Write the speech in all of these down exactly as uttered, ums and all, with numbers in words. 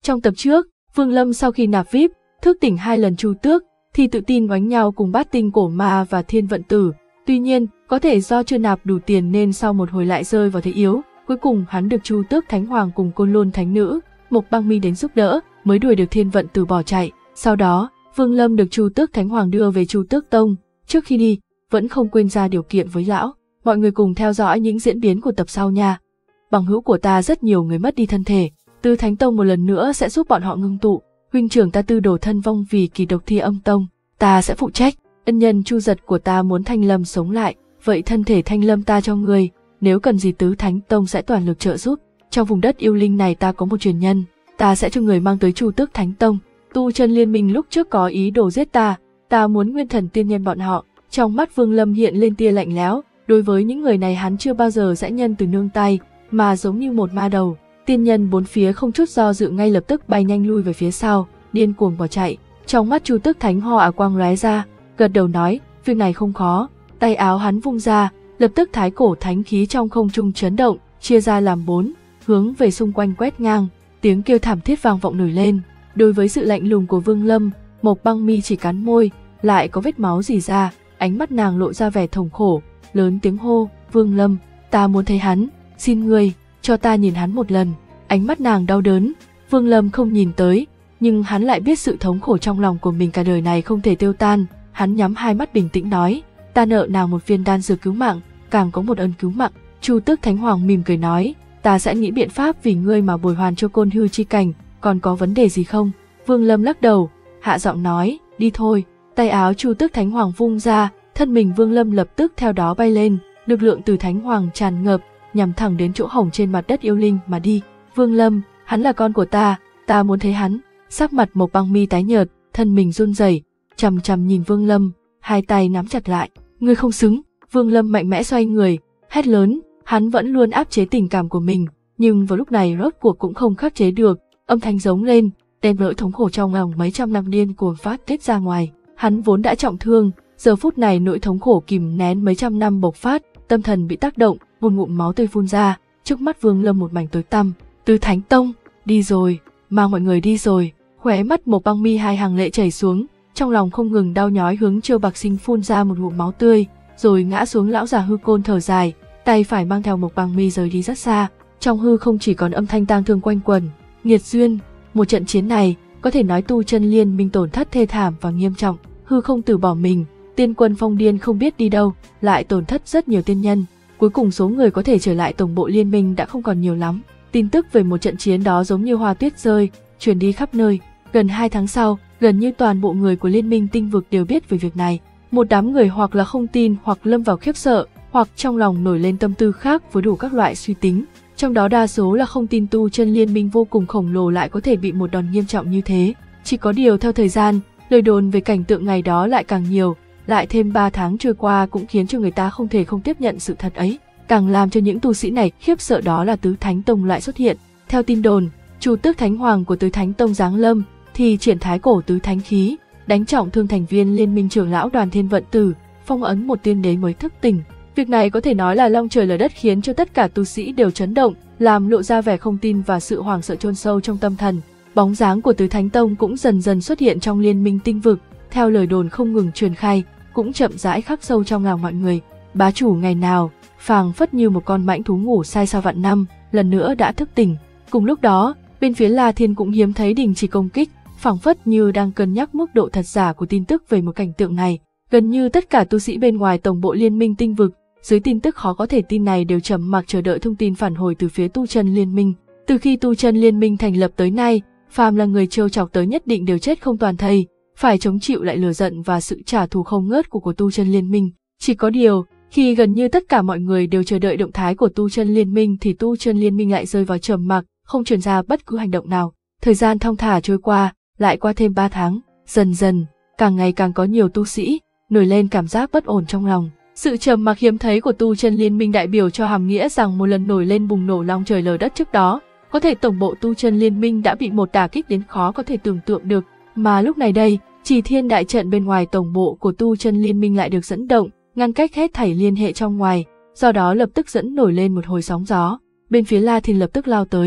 Trong tập trước, Vương Lâm sau khi nạp vi ai pi, thức tỉnh hai lần Chu Tước, thì tự tin oánh nhau cùng Bát Tinh Cổ Ma và Thiên Vận Tử. Tuy nhiên, có thể do chưa nạp đủ tiền nên sau một hồi lại rơi vào thế yếu. Cuối cùng hắn được Chu Tước Thánh Hoàng cùng Côn Lôn Thánh Nữ, Mộc Băng Mi đến giúp đỡ, mới đuổi được Thiên Vận Tử bỏ chạy. Sau đó, Vương Lâm được Chu Tước Thánh Hoàng đưa về Chu Tước Tông. Trước khi đi, vẫn không quên ra điều kiện với lão. Mọi người cùng theo dõi những diễn biến của tập sau nha. Bằng hữu của ta rất nhiều người mất đi thân thể, Tứ Thánh Tông một lần nữa sẽ giúp bọn họ ngưng tụ. Huynh trưởng ta Tư Đồ thân vong vì kỳ độc Thi Âm Tông, ta sẽ phụ trách. Ân nhân Chu Giật của ta muốn Thanh Lâm sống lại, vậy thân thể Thanh Lâm ta cho ngươi, nếu cần gì Tứ Thánh Tông sẽ toàn lực trợ giúp. Trong vùng đất yêu linh này ta có một truyền nhân, ta sẽ cho người mang tới Chu Tước Thánh Tông. Tu Chân Liên Minh lúc trước có ý đồ giết ta, ta muốn Nguyên Thần Tiên Nhân bọn họ. Trong mắt Vương Lâm hiện lên tia lạnh lẽo, đối với những người này hắn chưa bao giờ sẽ nhân từ nương tay, mà giống như một ma đầu. Tiên nhân bốn phía không chút do dự ngay lập tức bay nhanh lui về phía sau, điên cuồng bỏ chạy. Trong mắt Chu Tước Thánh Hỏa quang lóe ra, gật đầu nói, việc này không khó. Tay áo hắn vung ra, lập tức thái cổ thánh khí trong không trung chấn động, chia ra làm bốn, hướng về xung quanh quét ngang. Tiếng kêu thảm thiết vang vọng nổi lên. Đối với sự lạnh lùng của Vương Lâm, Mộc Băng Mi chỉ cắn môi, lại có vết máu rỉ ra, ánh mắt nàng lộ ra vẻ thống khổ, lớn tiếng hô, Vương Lâm, ta muốn thấy hắn, xin ngươi, cho ta nhìn hắn một lần. Ánh mắt nàng đau đớn, Vương Lâm không nhìn tới, nhưng hắn lại biết sự thống khổ trong lòng của mình cả đời này không thể tiêu tan. Hắn nhắm hai mắt bình tĩnh nói, ta nợ nàng một viên đan dược cứu mạng, càng có một ân cứu mạng. Chu Tước Thánh Hoàng mỉm cười nói, ta sẽ nghĩ biện pháp vì ngươi mà bồi hoàn cho Côn Hư chi cảnh, còn có vấn đề gì không? Vương Lâm lắc đầu, hạ giọng nói, đi thôi. Tay áo Chu Tước Thánh Hoàng vung ra, thân mình Vương Lâm lập tức theo đó bay lên, lực lượng từ Thánh Hoàng tràn ngập, nhằm thẳng đến chỗ hổng trên mặt đất yêu linh mà đi. Vương Lâm, hắn là con của ta, ta muốn thấy hắn. Sắc mặt Mộc Băng Mi tái nhợt, thân mình run rẩy, chằm chằm nhìn Vương Lâm, hai tay nắm chặt lại. Ngươi không xứng. Vương Lâm mạnh mẽ xoay người, hét lớn. Hắn vẫn luôn áp chế tình cảm của mình, nhưng vào lúc này rốt cuộc cũng không khắc chế được, âm thanh giống lên, đem nỗi thống khổ trong lòng mấy trăm năm điên cuồng phát tiết ra ngoài. Hắn vốn đã trọng thương, giờ phút này nỗi thống khổ kìm nén mấy trăm năm bộc phát, tâm thần bị tác động, một ngụm máu tươi phun ra. Trước mắt Vương Lâm một mảnh tối tăm. Tứ Thánh Tông, đi rồi, mang mọi người đi rồi. Khóe mắt Mộc Băng Mi hai hàng lệ chảy xuống, trong lòng không ngừng đau nhói hướng Chiêu Bạc Sinh phun ra một ngụm máu tươi, rồi ngã xuống. Lão già hư côn thở dài, tay phải mang theo Mộc Băng Mi rời đi rất xa. Trong hư không chỉ còn âm thanh tang thương quanh quẩn. Nghiệt duyên, một trận chiến này có thể nói Tu Chân Liên Minh tổn thất thê thảm và nghiêm trọng. Hư không từ bỏ mình, tiên quân Phong Điên không biết đi đâu, lại tổn thất rất nhiều tiên nhân. Cuối cùng số người có thể trở lại tổng bộ liên minh đã không còn nhiều lắm. Tin tức về một trận chiến đó giống như hoa tuyết rơi, truyền đi khắp nơi. Gần hai tháng sau, gần như toàn bộ người của Liên minh Tinh Vực đều biết về việc này. Một đám người hoặc là không tin, hoặc lâm vào khiếp sợ, hoặc trong lòng nổi lên tâm tư khác với đủ các loại suy tính. Trong đó đa số là không tin Tu Chân Liên minh vô cùng khổng lồ lại có thể bị một đòn nghiêm trọng như thế. Chỉ có điều theo thời gian, lời đồn về cảnh tượng ngày đó lại càng nhiều, lại thêm ba tháng trôi qua cũng khiến cho người ta không thể không tiếp nhận sự thật ấy. Càng làm cho những tu sĩ này khiếp sợ đó là Tứ Thánh Tông lại xuất hiện. Theo tin đồn, Chu Tước Thánh Hoàng của Tứ Thánh Tông giáng lâm, thì triển thái cổ tứ thánh khí, đánh trọng thương thành viên liên minh trưởng lão Đoàn Thiên Vận Tử, phong ấn một tiên đế mới thức tỉnh. Việc này có thể nói là long trời lở đất, khiến cho tất cả tu sĩ đều chấn động, làm lộ ra vẻ không tin và sự hoảng sợ chôn sâu trong tâm thần. Bóng dáng của Tứ Thánh Tông cũng dần dần xuất hiện trong Liên minh Tinh Vực, theo lời đồn không ngừng truyền khai, cũng chậm rãi khắc sâu trong lòng mọi người. Bá chủ ngày nào, phảng phất như một con mãnh thú ngủ say sau vạn năm, lần nữa đã thức tỉnh. Cùng lúc đó, bên phía La Thiên cũng hiếm thấy đình chỉ công kích, phảng phất như đang cân nhắc mức độ thật giả của tin tức về một cảnh tượng này. Gần như tất cả tu sĩ bên ngoài tổng bộ Liên minh Tinh Vực, dưới tin tức khó có thể tin này đều trầm mặc chờ đợi thông tin phản hồi từ phía Tu Chân Liên minh. Từ khi Tu Chân Liên minh thành lập tới nay, phàm là người trêu chọc tới nhất định đều chết không toàn thây, phải chống chịu lại lửa giận và sự trả thù không ngớt của của Tu Chân Liên minh. Chỉ có điều, khi gần như tất cả mọi người đều chờ đợi động thái của Tu Chân Liên minh thì Tu Chân Liên minh lại rơi vào trầm mặc, không truyền ra bất cứ hành động nào. Thời gian thong thả trôi qua, lại qua thêm ba tháng, dần dần, càng ngày càng có nhiều tu sĩ nổi lên cảm giác bất ổn trong lòng. Sự trầm mặc hiếm thấy của Tu Chân Liên minh đại biểu cho hàm nghĩa rằng một lần nổi lên bùng nổ long trời lở đất trước đó, có thể tổng bộ Tu Chân Liên minh đã bị một đả kích đến khó có thể tưởng tượng được, mà lúc này đây, Chỉ Thiên đại trận bên ngoài tổng bộ của Tu Chân Liên minh lại được dẫn động, ngăn cách hết thảy liên hệ trong ngoài, do đó lập tức dẫn nổi lên một hồi sóng gió. Bên phía La Thiên lập tức lao tới,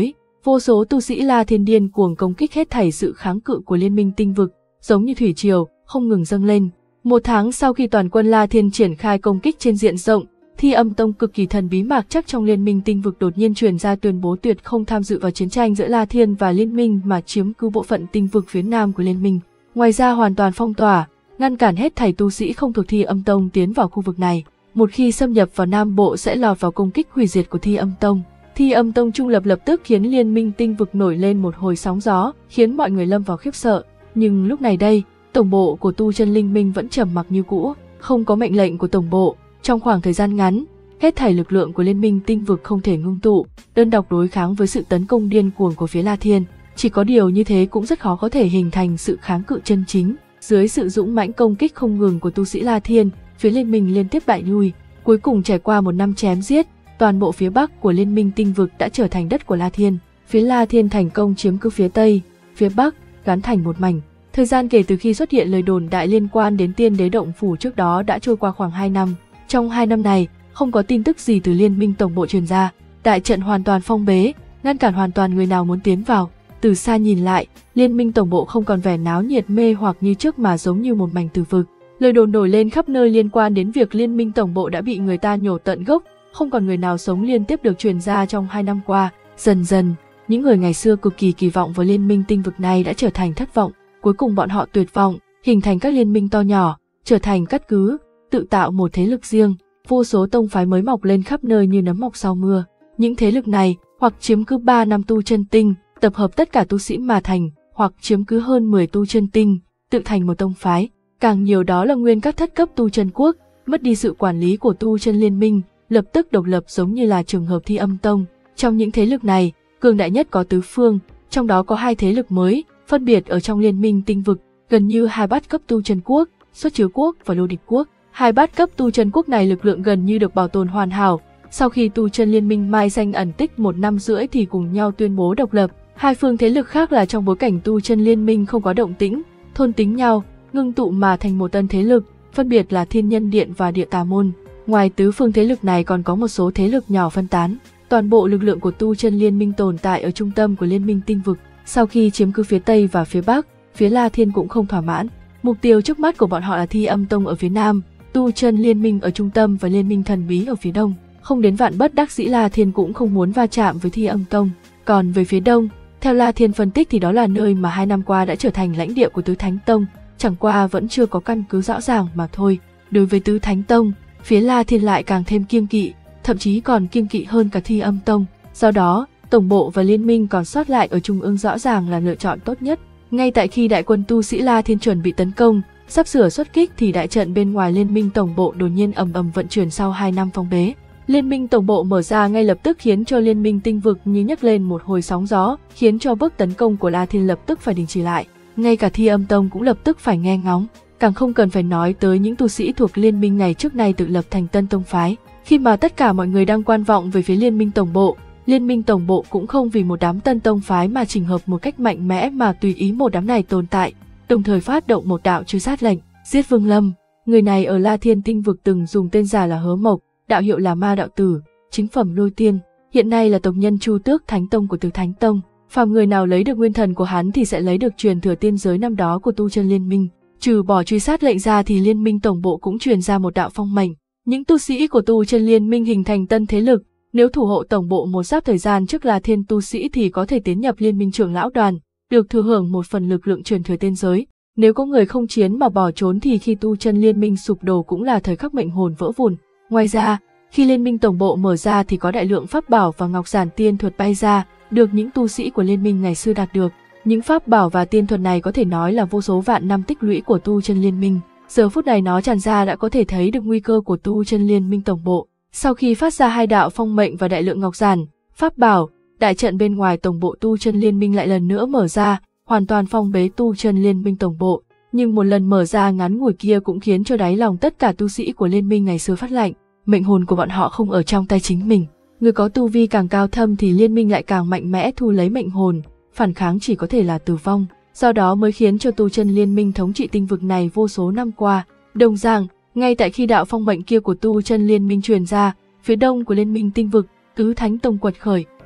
Vô số tu sĩ La Thiên điên cuồng công kích hết thảy sự kháng cự của Liên minh tinh vực, giống như thủy triều, không ngừng dâng lên. Một tháng sau khi toàn quân La Thiên triển khai công kích trên diện rộng, Thi Âm Tông cực kỳ thần bí mạc chắc trong Liên minh tinh vực đột nhiên truyền ra tuyên bố tuyệt không tham dự vào chiến tranh giữa La Thiên và Liên minh mà chiếm cứ bộ phận tinh vực phía nam của Liên minh. Ngoài ra hoàn toàn phong tỏa, ngăn cản hết thảy tu sĩ không thuộc Thi Âm Tông tiến vào khu vực này. Một khi xâm nhập vào Nam Bộ sẽ lọt vào công kích hủy diệt của Thi Âm Tông. Thi Âm Tông trung lập lập tức khiến Liên minh tinh vực nổi lên một hồi sóng gió, khiến mọi người lâm vào khiếp sợ. Nhưng lúc này đây, tổng bộ của Tu Chân Linh Minh vẫn trầm mặc như cũ, không có mệnh lệnh của tổng bộ. Trong khoảng thời gian ngắn, hết thảy lực lượng của Liên minh tinh vực không thể ngưng tụ, đơn độc đối kháng với sự tấn công điên cuồng của phía La Thiên. Chỉ có điều như thế cũng rất khó có thể hình thành sự kháng cự chân chính. Dưới sự dũng mãnh công kích không ngừng của tu sĩ La Thiên, phía Liên minh liên tiếp bại lui. Cuối cùng trải qua một năm chém giết, toàn bộ phía bắc của Liên minh tinh vực đã trở thành đất của La Thiên. Phía La Thiên thành công chiếm cứ phía tây, phía bắc, gắn thành một mảnh. Thời gian kể từ khi xuất hiện lời đồn đại liên quan đến Tiên Đế Động Phủ trước đó đã trôi qua khoảng hai năm. Trong hai năm này, không có tin tức gì từ Liên minh tổng bộ truyền ra. Đại trận hoàn toàn phong bế, ngăn cản hoàn toàn người nào muốn tiến vào. Từ xa nhìn lại, Liên minh tổng bộ không còn vẻ náo nhiệt mê hoặc như trước mà giống như một mảnh tử vực. Lời đồn nổi lên khắp nơi liên quan đến việc Liên minh tổng bộ đã bị người ta nhổ tận gốc, không còn người nào sống liên tiếp được truyền ra trong hai năm qua. Dần dần, những người ngày xưa cực kỳ kỳ vọng vào Liên minh tinh vực này đã trở thành thất vọng. Cuối cùng bọn họ tuyệt vọng, hình thành các liên minh to nhỏ, trở thành cát cứ, tự tạo một thế lực riêng. Vô số tông phái mới mọc lên khắp nơi như nấm mọc sau mưa. Những thế lực này hoặc chiếm cứ ba năm tu chân tinh, tập hợp tất cả tu sĩ mà thành, hoặc chiếm cứ hơn mười tu chân tinh, tự thành một tông phái. Càng nhiều đó là nguyên các thất cấp tu chân quốc, mất đi sự quản lý của tu chân liên minh, lập tức độc lập giống như là trường hợp Thi Âm Tông. Trong những thế lực này, cường đại nhất có tứ phương, trong đó có hai thế lực mới, phân biệt ở trong liên minh tinh vực, gần như hai bát cấp tu chân quốc, Xuất Chiếu quốc và Lô Địch quốc. Hai bát cấp tu chân quốc này lực lượng gần như được bảo tồn hoàn hảo. Sau khi tu chân liên minh mai danh ẩn tích một năm rưỡi thì cùng nhau tuyên bố độc lập. Hai phương thế lực khác là trong bối cảnh tu chân liên minh không có động tĩnh, thôn tính nhau, ngưng tụ mà thành một tân thế lực, phân biệt là Thiên Nhân Điện và Địa Tà Môn. Ngoài tứ phương thế lực này còn có một số thế lực nhỏ phân tán. Toàn bộ lực lượng của tu chân liên minh tồn tại ở trung tâm của liên minh tinh vực. Sau khi chiếm cứ phía Tây và phía Bắc, phía La Thiên cũng không thỏa mãn. Mục tiêu trước mắt của bọn họ là Thi Âm Tông ở phía Nam, tu chân liên minh ở trung tâm và liên minh thần bí ở phía Đông. Không đến vạn bất đắc dĩ La Thiên cũng không muốn va chạm với Thi Âm Tông. Còn về phía Đông, theo La Thiên phân tích thì đó là nơi mà hai năm qua đã trở thành lãnh địa của Tứ Thánh Tông, chẳng qua vẫn chưa có căn cứ rõ ràng mà thôi. Đối với Tứ Thánh Tông, phía La Thiên lại càng thêm kiêng kỵ, thậm chí còn kiêng kỵ hơn cả Thi Âm Tông. Do đó, tổng bộ và liên minh còn sót lại ở trung ương rõ ràng là lựa chọn tốt nhất. Ngay tại khi đại quân tu sĩ La Thiên chuẩn bị tấn công, sắp sửa xuất kích thì đại trận bên ngoài liên minh tổng bộ đột nhiên ầm ầm vận chuyển sau hai năm phong bế. Liên minh tổng bộ mở ra ngay lập tức khiến cho liên minh tinh vực như nhấc lên một hồi sóng gió, khiến cho bước tấn công của La Thiên lập tức phải đình chỉ lại. Ngay cả Thi Âm Tông cũng lập tức phải nghe ngóng, càng không cần phải nói tới những tu sĩ thuộc liên minh này trước nay tự lập thành tân tông phái. Khi mà tất cả mọi người đang quan vọng về phía liên minh tổng bộ, liên minh tổng bộ cũng không vì một đám tân tông phái mà chỉnh hợp một cách mạnh mẽ mà tùy ý một đám này tồn tại, đồng thời phát động một đạo truy sát lệnh, giết Vương Lâm. Người này ở La Thiên tinh vực từng dùng tên giả là Hứa Mộc, đạo hiệu là Ma Đạo Tử, chính phẩm Lôi Tiên, hiện nay là tộc nhân Chu Tước Thánh Tông của Tứ Thánh Tông. Phàm người nào lấy được nguyên thần của hắn thì sẽ lấy được truyền thừa tiên giới năm đó của tu chân liên minh. Trừ bỏ truy sát lệnh ra thì liên minh tổng bộ cũng truyền ra một đạo phong mệnh. Những tu sĩ của tu chân liên minh hình thành tân thế lực, nếu thủ hộ tổng bộ một giáp thời gian trước là thiên tu sĩ thì có thể tiến nhập liên minh trưởng lão đoàn, được thừa hưởng một phần lực lượng truyền thừa tiên giới. Nếu có người không chiến mà bỏ trốn thì khi tu chân liên minh sụp đổ cũng là thời khắc mệnh hồn vỡ vụn. Ngoài ra, khi liên minh tổng bộ mở ra thì có đại lượng pháp bảo và ngọc giản tiên thuật bay ra, được những tu sĩ của liên minh ngày xưa đạt được. Những pháp bảo và tiên thuật này có thể nói là vô số vạn năm tích lũy của tu chân liên minh. Giờ phút này nó tràn ra đã có thể thấy được nguy cơ của tu chân liên minh tổng bộ. Sau khi phát ra hai đạo phong mệnh và đại lượng ngọc giản, pháp bảo, đại trận bên ngoài tổng bộ tu chân liên minh lại lần nữa mở ra, hoàn toàn phong bế tu chân liên minh tổng bộ. Nhưng một lần mở ra ngắn ngủi kia cũng khiến cho đáy lòng tất cả tu sĩ của liên minh ngày xưa phát lạnh. Mệnh hồn của bọn họ không ở trong tay chính mình. Người có tu vi càng cao thâm thì liên minh lại càng mạnh mẽ thu lấy mệnh hồn, phản kháng chỉ có thể là tử vong. Do đó mới khiến cho tu chân liên minh thống trị tinh vực này vô số năm qua. Đồng dạng, ngay tại khi đạo phong mệnh kia của tu chân liên minh truyền ra, phía đông của liên minh tinh vực, Tứ Thánh Tông quật khởi.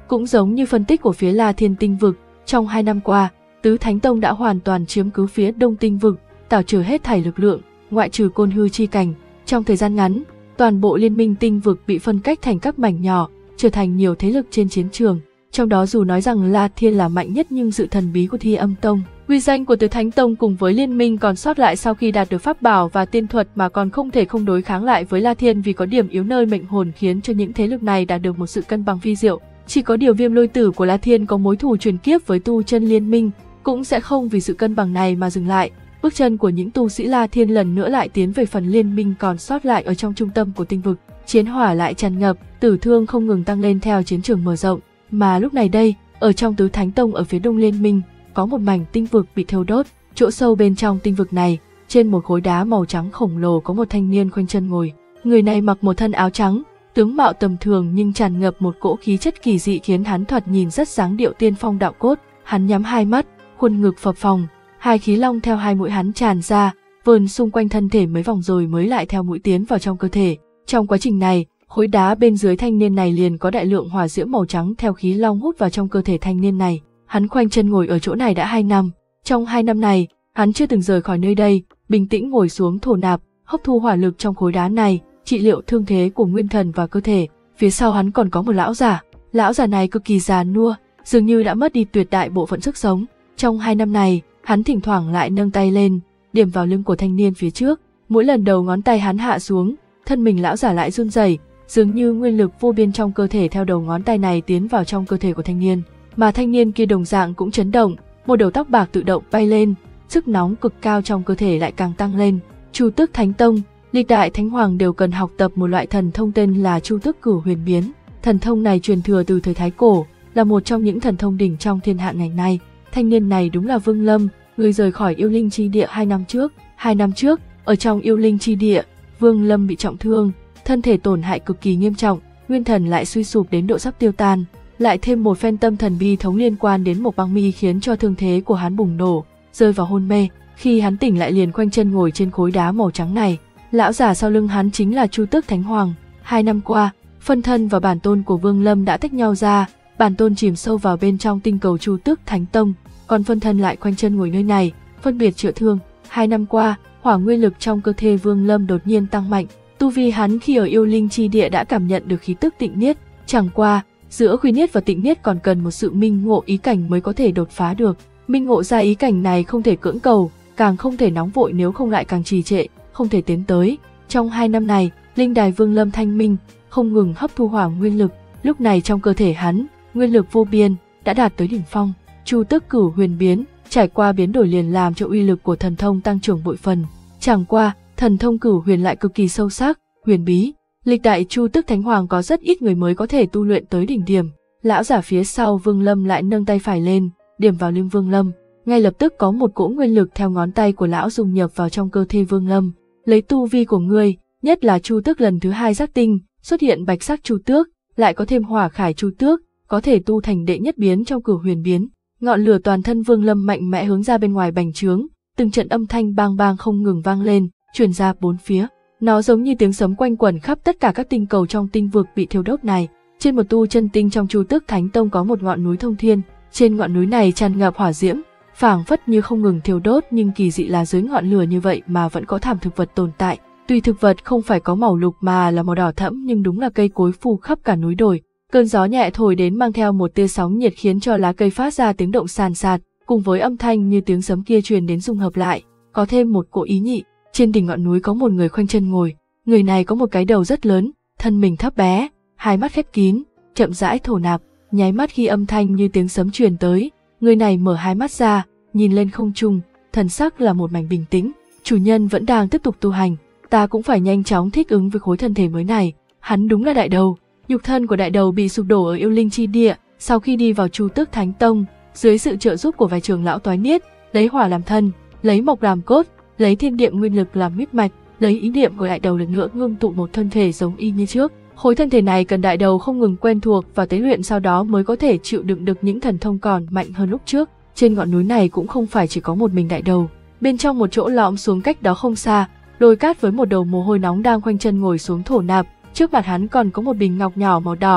Cũng giống như phân tích của phía La Thiên tinh vực, trong hai năm qua, Tứ Thánh Tông đã hoàn toàn chiếm cứ phía Đông tinh vực, tảo trừ hết thảy lực lượng, ngoại trừ Côn Hư chi cảnh. Trong thời gian ngắn, toàn bộ liên minh tinh vực bị phân cách thành các mảnh nhỏ, trở thành nhiều thế lực trên chiến trường. Trong đó dù nói rằng La Thiên là mạnh nhất nhưng sự thần bí của Thi Âm Tông, uy danh của Tứ Thánh Tông cùng với liên minh còn sót lại sau khi đạt được pháp bảo và tiên thuật mà còn không thể không đối kháng lại với La Thiên vì có điểm yếu nơi mệnh hồn khiến cho những thế lực này đạt được một sự cân bằng vi diệu. Chỉ có điều Viêm Lôi Tử của La Thiên có mối thù truyền kiếp với tu chân liên minh, cũng sẽ không vì sự cân bằng này mà dừng lại. Bước chân của những tu sĩ La Thiên lần nữa lại tiến về phần liên minh còn sót lại ở trong trung tâm của tinh vực. Chiến hỏa lại tràn ngập, tử thương không ngừng tăng lên theo chiến trường mở rộng. Mà lúc này đây, ở trong Tứ Thánh Tông ở phía đông liên minh, có một mảnh tinh vực bị thiêu đốt. Chỗ sâu bên trong tinh vực này, trên một khối đá màu trắng khổng lồ có một thanh niên khoanh chân ngồi. Người này mặc một thân áo trắng, tướng mạo tầm thường nhưng tràn ngập một cỗ khí chất kỳ dị khiến hắn thoạt nhìn rất dáng điệu tiên phong đạo cốt. Hắn nhắm hai mắt, khuôn ngực phập phồng, hai khí long theo hai mũi hắn tràn ra, vờn xung quanh thân thể mấy vòng rồi mới lại theo mũi tiến vào trong cơ thể. Trong quá trình này, khối đá bên dưới thanh niên này liền có đại lượng hỏa diễm màu trắng theo khí long hút vào trong cơ thể thanh niên này. Hắn khoanh chân ngồi ở chỗ này đã hai năm. Trong hai năm này, hắn chưa từng rời khỏi nơi đây, bình tĩnh ngồi xuống thổ nạp, hấp thu hỏa lực trong khối đá này, trị liệu thương thế của nguyên thần và cơ thể. Phía sau hắn còn có một lão giả. Lão giả này cực kỳ già nua, dường như đã mất đi tuyệt đại bộ phận sức sống. Trong hai năm này, hắn thỉnh thoảng lại nâng tay lên, điểm vào lưng của thanh niên phía trước. Mỗi lần đầu ngón tay hắn hạ xuống, thân mình lão giả lại run rẩy, dường như nguyên lực vô biên trong cơ thể theo đầu ngón tay này tiến vào trong cơ thể của thanh niên. Mà thanh niên kia đồng dạng cũng chấn động, một đầu tóc bạc tự động bay lên, sức nóng cực cao trong cơ thể lại càng tăng lên. Chu Tước Thánh Tông, lịch đại thánh hoàng đều cần học tập một loại thần thông tên là Chu Tước Cửu Huyền Biến. Thần thông này truyền thừa từ thời Thái Cổ, là một trong những thần thông đỉnh trong thiên hạ ngày nay. Thanh niên này đúng là Vương Lâm, người rời khỏi yêu linh chi địa hai năm trước. Hai năm trước, ở trong yêu linh chi địa, Vương Lâm bị trọng thương, thân thể tổn hại cực kỳ nghiêm trọng, nguyên thần lại suy sụp đến độ sắp tiêu tan. Lại thêm một phen tâm thần bi thống liên quan đến một băng mi khiến cho thương thế của hắn bùng nổ, rơi vào hôn mê. Khi hắn tỉnh lại liền khoanh chân ngồi trên khối đá màu trắng này. Lão giả sau lưng hắn chính là Chu Tước Thánh Hoàng. Hai năm qua, phân thân và bản tôn của Vương Lâm đã tách nhau ra, bản tôn chìm sâu vào bên trong tinh cầu Chu Tước Thánh Tông, còn phân thân lại khoanh chân ngồi nơi này, phân biệt chữa thương. Hai năm qua, hỏa nguyên lực trong cơ thể Vương Lâm đột nhiên tăng mạnh, tu vi hắn khi ở yêu linh chi địa đã cảm nhận được khí tức tịnh niết. Chẳng qua, giữa Quy Niết và Tịnh Niết còn cần một sự minh ngộ ý cảnh mới có thể đột phá được. Minh ngộ ra ý cảnh này không thể cưỡng cầu, càng không thể nóng vội nếu không lại càng trì trệ, không thể tiến tới. Trong hai năm này, linh đài Vương Lâm thanh minh, không ngừng hấp thu hỏa nguyên lực. Lúc này trong cơ thể hắn, nguyên lực vô biên đã đạt tới đỉnh phong. Chu Tước Cửu Huyền Biến trải qua biến đổi liền làm cho uy lực của thần thông tăng trưởng bội phần. Chẳng qua, thần thông Cửu Huyền lại cực kỳ sâu sắc, huyền bí. Lịch đại Chu Tước Thánh Hoàng có rất ít người mới có thể tu luyện tới đỉnh điểm. Lão giả phía sau Vương Lâm lại nâng tay phải lên, điểm vào lưng Vương Lâm. Ngay lập tức có một cỗ nguyên lực theo ngón tay của lão dung nhập vào trong cơ thể Vương Lâm. Lấy tu vi của ngươi, nhất là Chu Tước lần thứ hai giác tinh, xuất hiện bạch sắc Chu Tước, lại có thêm hỏa khải Chu Tước, có thể tu thành đệ nhất biến trong Cửu Huyền Biến. Ngọn lửa toàn thân Vương Lâm mạnh mẽ hướng ra bên ngoài bành trướng, từng trận âm thanh bang bang không ngừng vang lên, truyền ra bốn phía. Nó giống như tiếng sấm quanh quẩn khắp tất cả các tinh cầu trong tinh vực bị thiêu đốt này. Trên một tu chân tinh trong Chu Tước Thánh Tông có một ngọn núi thông thiên, trên ngọn núi này tràn ngập hỏa diễm, phảng phất như không ngừng thiêu đốt, nhưng kỳ dị là dưới ngọn lửa như vậy mà vẫn có thảm thực vật tồn tại. Tuy thực vật không phải có màu lục mà là màu đỏ thẫm nhưng đúng là cây cối phủ khắp cả núi đồi. Cơn gió nhẹ thổi đến mang theo một tia sóng nhiệt khiến cho lá cây phát ra tiếng động sàn sạt, cùng với âm thanh như tiếng sấm kia truyền đến dung hợp lại, có thêm một cỗ ý nhị. Trên đỉnh ngọn núi có một người khoanh chân ngồi, người này có một cái đầu rất lớn, thân mình thấp bé, hai mắt khép kín, chậm rãi thổ nạp, nháy mắt khi âm thanh như tiếng sấm truyền tới, người này mở hai mắt ra, nhìn lên không trung, thần sắc là một mảnh bình tĩnh. Chủ nhân vẫn đang tiếp tục tu hành, ta cũng phải nhanh chóng thích ứng với khối thân thể mới này. Hắn đúng là đại đầu. Nhục thân của đại đầu bị sụp đổ ở yêu linh chi địa, sau khi đi vào Chu Tước Thánh Tông, dưới sự trợ giúp của vài trưởng lão toái niết, lấy hỏa làm thân, lấy mộc làm cốt, lấy thiên địa nguyên lực làm huyết mạch, lấy ý niệm của đại đầu lần nữa ngưng tụ một thân thể giống y như trước. Khối thân thể này cần đại đầu không ngừng quen thuộc và tế luyện, sau đó mới có thể chịu đựng được những thần thông còn mạnh hơn lúc trước. Trên ngọn núi này cũng không phải chỉ có một mình đại đầu, bên trong một chỗ lõm xuống cách đó không xa, Đôi Cát với một đầu mồ hôi nóng đang khoanh chân ngồi xuống thổ nạp, trước mặt hắn còn có một bình ngọc nhỏ màu đỏ,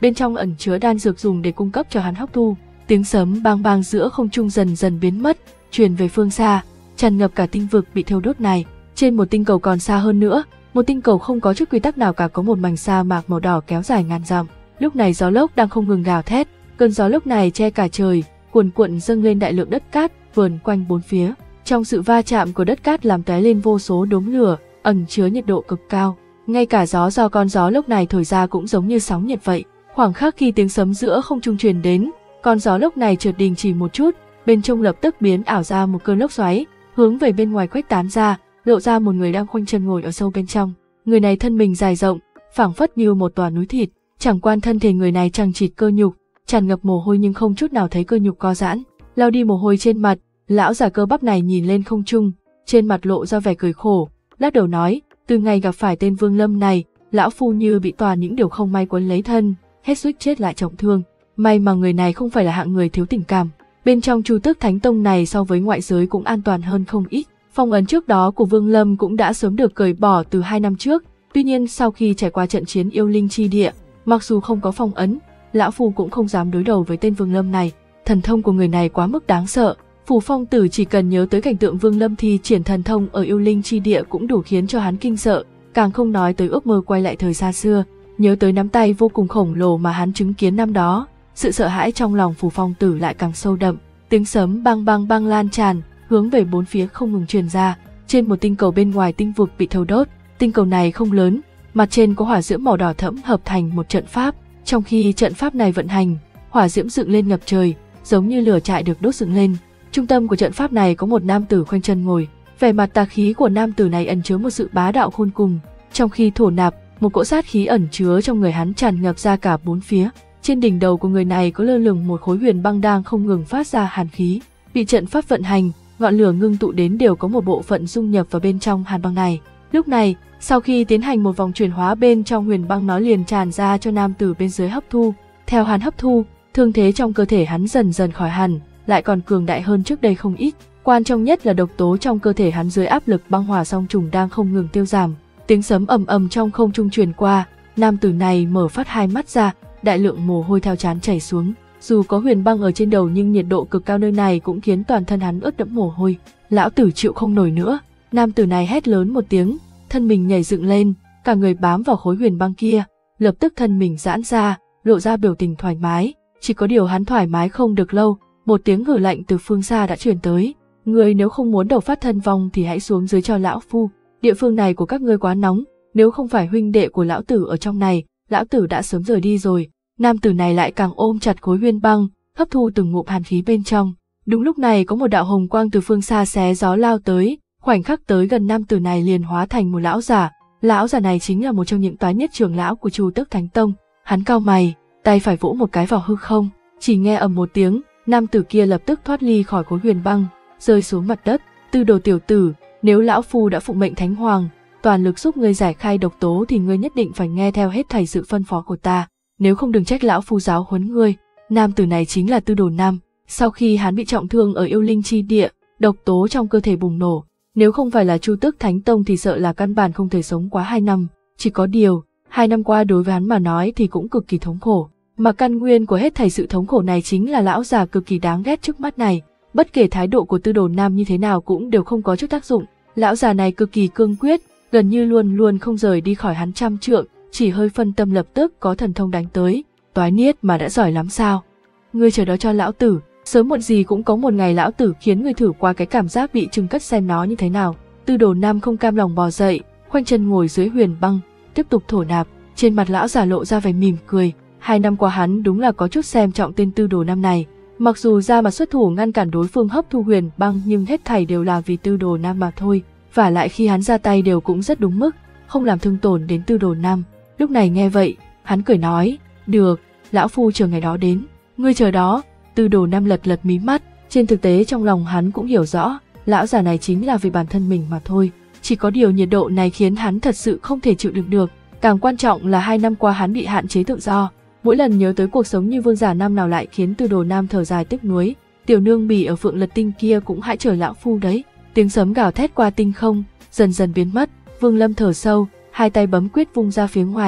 bên trong ẩn chứa đan dược dùng để cung cấp cho hắn hấp thu. Tiếng sấm bang bang giữa không trung dần dần biến mất, truyền về phương xa, tràn ngập cả tinh vực bị thiêu đốt này. Trên một tinh cầu còn xa hơn nữa, một tinh cầu không có chút quy tắc nào cả, có một mảnh sa mạc màu đỏ kéo dài ngàn dặm. Lúc này gió lốc đang không ngừng gào thét, cơn gió lốc này che cả trời, cuồn cuộn dâng lên đại lượng đất cát vờn quanh bốn phía. Trong sự va chạm của đất cát làm tóe lên vô số đốm lửa, ẩn chứa nhiệt độ cực cao. Ngay cả gió do con gió lốc này thổi ra cũng giống như sóng nhiệt vậy. Khoảng khắc khi tiếng sấm giữa không trung truyền đến, con gió lốc này chợt đình chỉ một chút, bên trong lập tức biến ảo ra một cơn lốc xoáy, hướng về bên ngoài khuếch tán ra, lộ ra một người đang khoanh chân ngồi ở sâu bên trong. Người này thân mình dài rộng, phảng phất như một tòa núi thịt, chẳng quan thân thể người này chằng chịt cơ nhục, tràn ngập mồ hôi nhưng không chút nào thấy cơ nhục co giãn. Lau đi mồ hôi trên mặt, lão già cơ bắp này nhìn lên không trung, trên mặt lộ ra vẻ cười khổ, lắc đầu nói, từ ngày gặp phải tên Vương Lâm này, lão phu như bị toàn những điều không may quấn lấy thân, hết suýt chết lại trọng thương. May mà người này không phải là hạng người thiếu tình cảm. Bên trong Chu Tước Thánh Tông này so với ngoại giới cũng an toàn hơn không ít. Phong ấn trước đó của Vương Lâm cũng đã sớm được cởi bỏ từ hai năm trước. Tuy nhiên sau khi trải qua trận chiến yêu linh chi địa, mặc dù không có phong ấn, lão phu cũng không dám đối đầu với tên Vương Lâm này. Thần thông của người này quá mức đáng sợ. Phù Phong Tử chỉ cần nhớ tới cảnh tượng Vương Lâm thi triển thần thông ở yêu linh chi địa cũng đủ khiến cho hắn kinh sợ, càng không nói tới ước mơ quay lại thời xa xưa, nhớ tới nắm tay vô cùng khổng lồ mà hắn chứng kiến năm đó, sự sợ hãi trong lòng Phù Phong Tử lại càng sâu đậm. Tiếng sấm bang bang bang lan tràn, hướng về bốn phía không ngừng truyền ra. Trên một tinh cầu bên ngoài tinh vực bị thâu đốt, tinh cầu này không lớn, mặt trên có hỏa diễm màu đỏ thẫm hợp thành một trận pháp. Trong khi trận pháp này vận hành, hỏa diễm dựng lên ngập trời, giống như lửa trại được đốt dựng lên. Trung tâm của trận pháp này có một nam tử khoanh chân ngồi, vẻ mặt tà khí của nam tử này ẩn chứa một sự bá đạo khôn cùng. Trong khi thổ nạp, một cỗ sát khí ẩn chứa trong người hắn tràn ngập ra cả bốn phía. Trên đỉnh đầu của người này có lơ lửng một khối huyền băng đang không ngừng phát ra hàn khí. Bị trận pháp vận hành, ngọn lửa ngưng tụ đến đều có một bộ phận dung nhập vào bên trong hàn băng này. Lúc này, sau khi tiến hành một vòng chuyển hóa bên trong huyền băng, nó liền tràn ra cho nam tử bên dưới hấp thu. Theo hắn hấp thu, thương thế trong cơ thể hắn dần dần khỏi hẳn, lại còn cường đại hơn trước đây không ít. Quan trọng nhất là độc tố trong cơ thể hắn dưới áp lực băng hỏa song trùng đang không ngừng tiêu giảm. Tiếng sấm ầm ầm trong không trung truyền qua, nam tử này mở phát hai mắt ra, đại lượng mồ hôi theo trán chảy xuống. Dù có huyền băng ở trên đầu nhưng nhiệt độ cực cao nơi này cũng khiến toàn thân hắn ướt đẫm mồ hôi. Lão tử chịu không nổi nữa. Nam tử này hét lớn một tiếng, thân mình nhảy dựng lên, cả người bám vào khối huyền băng kia, lập tức thân mình giãn ra, lộ ra biểu tình thoải mái. Chỉ có điều hắn thoải mái không được lâu, một tiếng hử lạnh từ phương xa đã truyền tới. Người nếu không muốn đầu phát thân vong thì hãy xuống dưới cho lão phu. Địa phương này của các ngươi quá nóng, nếu không phải huynh đệ của lão tử ở trong này, lão tử đã sớm rời đi rồi. Nam tử này lại càng ôm chặt khối huyền băng, hấp thu từng ngụm hàn khí bên trong. Đúng lúc này có một đạo hồng quang từ phương xa xé gió lao tới, khoảnh khắc tới gần nam tử này liền hóa thành một lão giả. Lão giả này chính là một trong những toái nhất trưởng lão của Chu Tước Thánh Tông. Hắn cau mày, tay phải vỗ một cái vào hư không, chỉ nghe ầm một tiếng, nam tử kia lập tức thoát ly khỏi khối huyền băng, rơi xuống mặt đất. Tư Đồ tiểu tử, nếu lão phu đã phụng mệnh Thánh Hoàng, toàn lực giúp ngươi giải khai độc tố thì ngươi nhất định phải nghe theo hết thảy sự phân phó của ta, nếu không đừng trách lão phu giáo huấn ngươi. Nam tử này chính là Tư Đồ Nam. Sau khi hắn bị trọng thương ở yêu linh chi địa, độc tố trong cơ thể bùng nổ, nếu không phải là Chu Tước Thánh Tông thì sợ là căn bản không thể sống quá hai năm. Chỉ có điều, hai năm qua đối với hắn mà nói thì cũng cực kỳ thống khổ, mà căn nguyên của hết thảy sự thống khổ này chính là lão già cực kỳ đáng ghét trước mắt này. Bất kể thái độ của Tư Đồ Nam như thế nào cũng đều không có chút tác dụng. Lão già này cực kỳ cương quyết, gần như luôn luôn không rời đi khỏi hắn trăm trượng, chỉ hơi phân tâm lập tức có thần thông đánh tới. Toái niết mà đã giỏi lắm sao? Ngươi chờ đó cho lão tử, sớm muộn gì cũng có một ngày lão tử khiến ngươi thử qua cái cảm giác bị trừng cất xem nó như thế nào. Tư Đồ Nam không cam lòng bò dậy, khoanh chân ngồi dưới huyền băng, tiếp tục thổ nạp. Trên mặt lão già lộ ra vẻ mỉm cười. Hai năm qua hắn đúng là có chút xem trọng tên Tư Đồ Nam này. Mặc dù ra mà xuất thủ ngăn cản đối phương hấp thu huyền băng nhưng hết thảy đều là vì Tư Đồ Nam mà thôi. Và lại khi hắn ra tay đều cũng rất đúng mức, không làm thương tổn đến Tư Đồ Nam. Lúc này nghe vậy, hắn cười nói, được, lão phu chờ ngày đó đến. Ngươi chờ đó. Tư Đồ Nam lật lật mí mắt, trên thực tế trong lòng hắn cũng hiểu rõ, lão già này chính là vì bản thân mình mà thôi. Chỉ có điều nhiệt độ này khiến hắn thật sự không thể chịu đựng được. Càng quan trọng là hai năm qua hắn bị hạn chế tự do. Mỗi lần nhớ tới cuộc sống như vương giả năm nào lại khiến Tư Đồ Nam thở dài tiếc nuối. Tiểu nương bỉ ở Phượng Lật Tinh kia cũng hãy chờ lão phu đấy. Tiếng sấm gào thét qua tinh không, dần dần biến mất. Vương Lâm thở sâu, hai tay bấm quyết vung ra phía ngoài,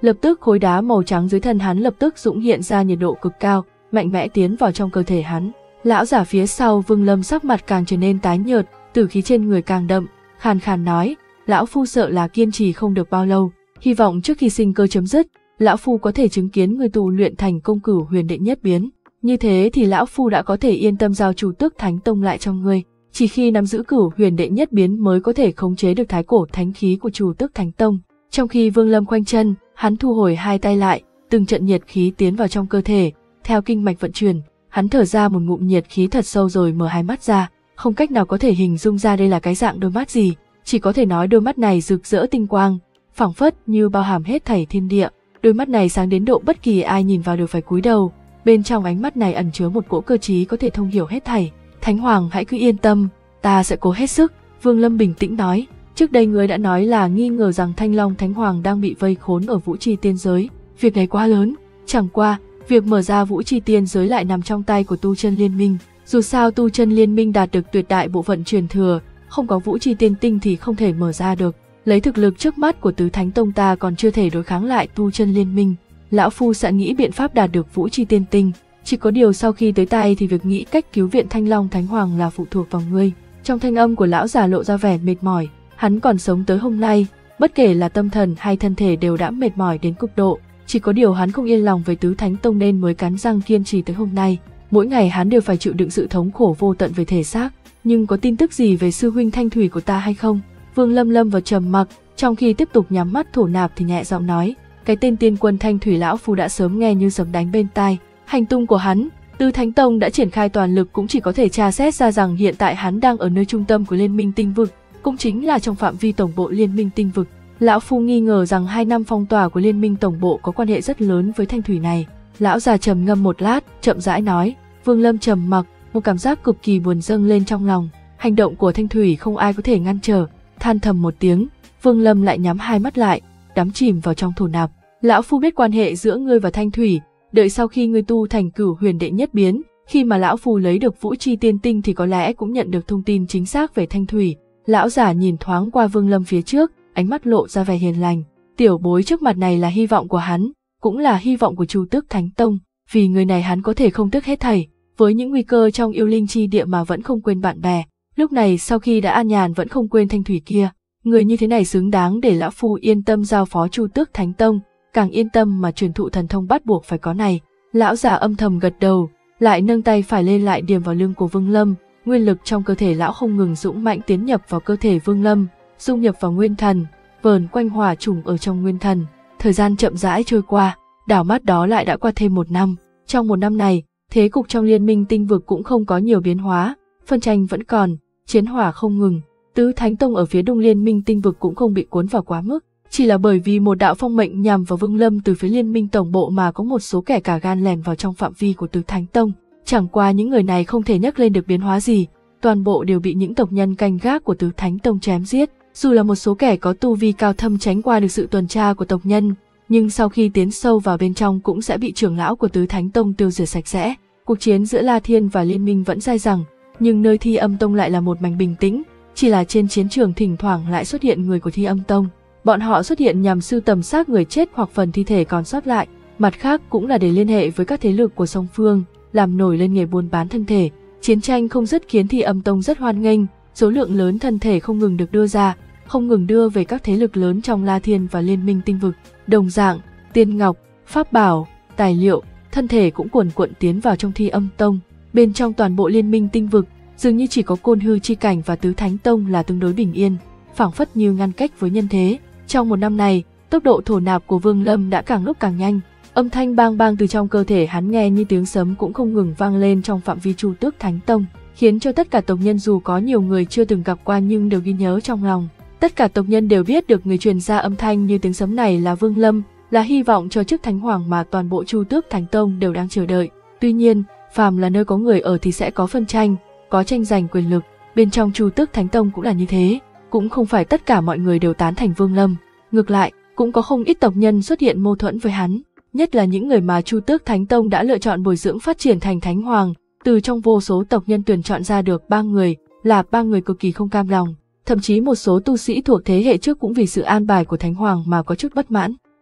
Lập tức khối đá màu trắng dưới thân hắn lập tức dũng hiện ra nhiệt độ cực cao, mạnh mẽ tiến vào trong cơ thể hắn. Lão giả phía sau Vương Lâm sắc mặt càng trở nên tái nhợt, tử khí trên người càng đậm, khàn khàn nói, lão phu sợ là kiên trì không được bao lâu, hy vọng trước khi sinh cơ chấm dứt, lão phu có thể chứng kiến người tu luyện thành công cửu huyền đệ nhất biến. Như thế thì lão phu đã có thể yên tâm giao Chu Tước Thánh Tông lại cho ngươi. Chỉ khi nắm giữ cửu huyền đệ nhất biến mới có thể khống chế được thái cổ thánh khí của Chu Tước Thánh Tông. Trong khi Vương Lâm khoanh chân, hắn thu hồi hai tay lại, từng trận nhiệt khí tiến vào trong cơ thể, theo kinh mạch vận chuyển, hắn thở ra một ngụm nhiệt khí thật sâu rồi mở hai mắt ra, không cách nào có thể hình dung ra đây là cái dạng đôi mắt gì, chỉ có thể nói đôi mắt này rực rỡ tinh quang, phảng phất như bao hàm hết thảy thiên địa. Đôi mắt này sáng đến độ bất kỳ ai nhìn vào đều phải cúi đầu, bên trong ánh mắt này ẩn chứa một cỗ cơ trí có thể thông hiểu hết thảy. Thánh Hoàng hãy cứ yên tâm, ta sẽ cố hết sức, Vương Lâm bình tĩnh nói. Trước đây ngươi đã nói là nghi ngờ rằng Thanh Long Thánh Hoàng đang bị vây khốn ở Vũ Chi Tiên Giới, việc này quá lớn, chẳng qua, việc mở ra Vũ Chi Tiên Giới lại nằm trong tay của Tu Chân Liên Minh. Dù sao Tu Chân Liên Minh đạt được tuyệt đại bộ phận truyền thừa, không có Vũ Chi Tiên Tinh thì không thể mở ra được. Lấy thực lực trước mắt của Tứ Thánh Tông ta còn chưa thể đối kháng lại Tu Chân Liên Minh. Lão phu sẽ nghĩ biện pháp đạt được Vũ Chi Tiên Tinh, chỉ có điều sau khi tới tay thì việc nghĩ cách cứu viện Thanh Long Thánh Hoàng là phụ thuộc vào ngươi. Trong thanh âm của lão già lộ ra vẻ mệt mỏi, hắn còn sống tới hôm nay, bất kể là tâm thần hay thân thể đều đã mệt mỏi đến cực độ, chỉ có điều hắn không yên lòng về Tứ Thánh Tông nên mới cắn răng kiên trì tới hôm nay. Mỗi ngày hắn đều phải chịu đựng sự thống khổ vô tận về thể xác, nhưng có tin tức gì về sư huynh Thanh Thủy của ta hay không? Vương Lâm lâm vào trầm mặc, trong khi tiếp tục nhắm mắt thổ nạp thì nhẹ giọng nói, cái tên tiên quân Thanh Thủy lão phu đã sớm nghe như sấm đánh bên tai. Hành tung của hắn, Tứ Thánh Tông đã triển khai toàn lực cũng chỉ có thể tra xét ra rằng hiện tại hắn đang ở nơi trung tâm của Liên Minh Tinh Vực, cũng chính là trong phạm vi tổng bộ Liên Minh Tinh Vực. Lão phu nghi ngờ rằng hai năm phong tỏa của Liên Minh tổng bộ có quan hệ rất lớn với Thanh Thủy này. Lão già trầm ngâm một lát, chậm rãi nói. Vương Lâm trầm mặc, một cảm giác cực kỳ buồn dâng lên trong lòng. Hành động của Thanh Thủy không ai có thể ngăn trở. Than thầm một tiếng, Vương Lâm lại nhắm hai mắt lại, đắm chìm vào trong thổ nạp. Lão phu biết quan hệ giữa ngươi và Thanh Thủy, đợi sau khi ngươi tu thành cửu huyền đệ nhất biến, khi mà lão phu lấy được Vũ Chi Tiên Tinh thì có lẽ cũng nhận được thông tin chính xác về Thanh Thủy. Lão giả nhìn thoáng qua Vương Lâm phía trước, ánh mắt lộ ra vẻ hiền lành. Tiểu bối trước mặt này là hy vọng của hắn, cũng là hy vọng của Chu Tước Thánh Tông, vì người này hắn có thể không tiếc hết thảy, với những nguy cơ trong yêu linh chi địa mà vẫn không quên bạn bè. Lúc này sau khi đã an nhàn vẫn không quên Thanh Thủy kia, người như thế này xứng đáng để lão phu yên tâm giao phó Chu Tước Thánh Tông, càng yên tâm mà truyền thụ thần thông bắt buộc phải có này. Lão giả âm thầm gật đầu, lại nâng tay phải lên lại điểm vào lưng của Vương Lâm, nguyên lực trong cơ thể lão không ngừng dũng mạnh tiến nhập vào cơ thể Vương Lâm, dung nhập vào nguyên thần, vờn quanh hỏa trùng ở trong nguyên thần. Thời gian chậm rãi trôi qua, đảo mắt đó lại đã qua thêm một năm. Trong một năm này, thế cục trong Liên Minh Tinh Vực cũng không có nhiều biến hóa, phân tranh vẫn còn, chiến hỏa không ngừng. Tứ Thánh Tông ở phía đông Liên Minh Tinh Vực cũng không bị cuốn vào quá mức, chỉ là bởi vì một đạo phong mệnh nhằm vào Vương Lâm từ phía Liên Minh tổng bộ mà có một số kẻ cả gan lèn vào trong phạm vi của Tứ Thánh Tông. Chẳng qua những người này không thể nhắc lên được biến hóa gì, toàn bộ đều bị những tộc nhân canh gác của Tứ Thánh Tông chém giết. Dù là một số kẻ có tu vi cao thâm tránh qua được sự tuần tra của tộc nhân, nhưng sau khi tiến sâu vào bên trong cũng sẽ bị trưởng lão của Tứ Thánh Tông tiêu diệt sạch sẽ. Cuộc chiến giữa La Thiên và Liên Minh vẫn dai dẳng, nhưng nơi Thi Âm Tông lại là một mảnh bình tĩnh, chỉ là trên chiến trường thỉnh thoảng lại xuất hiện người của Thi Âm Tông. Bọn họ xuất hiện nhằm sưu tầm xác người chết hoặc phần thi thể còn sót lại, mặt khác cũng là để liên hệ với các thế lực của song phương, làm nổi lên nghề buôn bán thân thể. Chiến tranh không dứt khiến Thi Âm Tông rất hoan nghênh, số lượng lớn thân thể không ngừng được đưa ra, không ngừng đưa về các thế lực lớn trong La Thiên và Liên Minh Tinh Vực. Đồng dạng, tiên ngọc, pháp bảo, tài liệu, thân thể cũng cuồn cuộn tiến vào trong Thi Âm Tông. Bên trong toàn bộ Liên Minh Tinh Vực, dường như chỉ có Côn Hư Chi Cảnh và Tứ Thánh Tông là tương đối bình yên, phảng phất như ngăn cách với nhân thế. Trong một năm này, tốc độ thổ nạp của Vương Lâm đã càng lúc càng nhanh, âm thanh bang bang từ trong cơ thể hắn nghe như tiếng sấm cũng không ngừng vang lên trong phạm vi Chu Tước Thánh Tông, khiến cho tất cả tộc nhân dù có nhiều người chưa từng gặp qua nhưng đều ghi nhớ trong lòng. Tất cả tộc nhân đều biết được người truyền ra âm thanh như tiếng sấm này là Vương Lâm, là hy vọng cho chức Thánh Hoàng mà toàn bộ Chu Tước Thánh Tông đều đang chờ đợi. Tuy nhiên, phàm là nơi có người ở thì sẽ có phân tranh, có tranh giành quyền lực, bên trong Chu Tước Thánh Tông cũng là như thế. Cũng không phải tất cả mọi người đều tán thành Vương Lâm, ngược lại, cũng có không ít tộc nhân xuất hiện mâu thuẫn với hắn, nhất là những người mà Chu Tước Thánh Tông đã lựa chọn bồi dưỡng phát triển thành Thánh Hoàng, từ trong vô số tộc nhân tuyển chọn ra được ba người, là ba người cực kỳ không cam lòng, thậm chí một số tu sĩ thuộc thế hệ trước cũng vì sự an bài của Thánh Hoàng mà có chút bất mãn.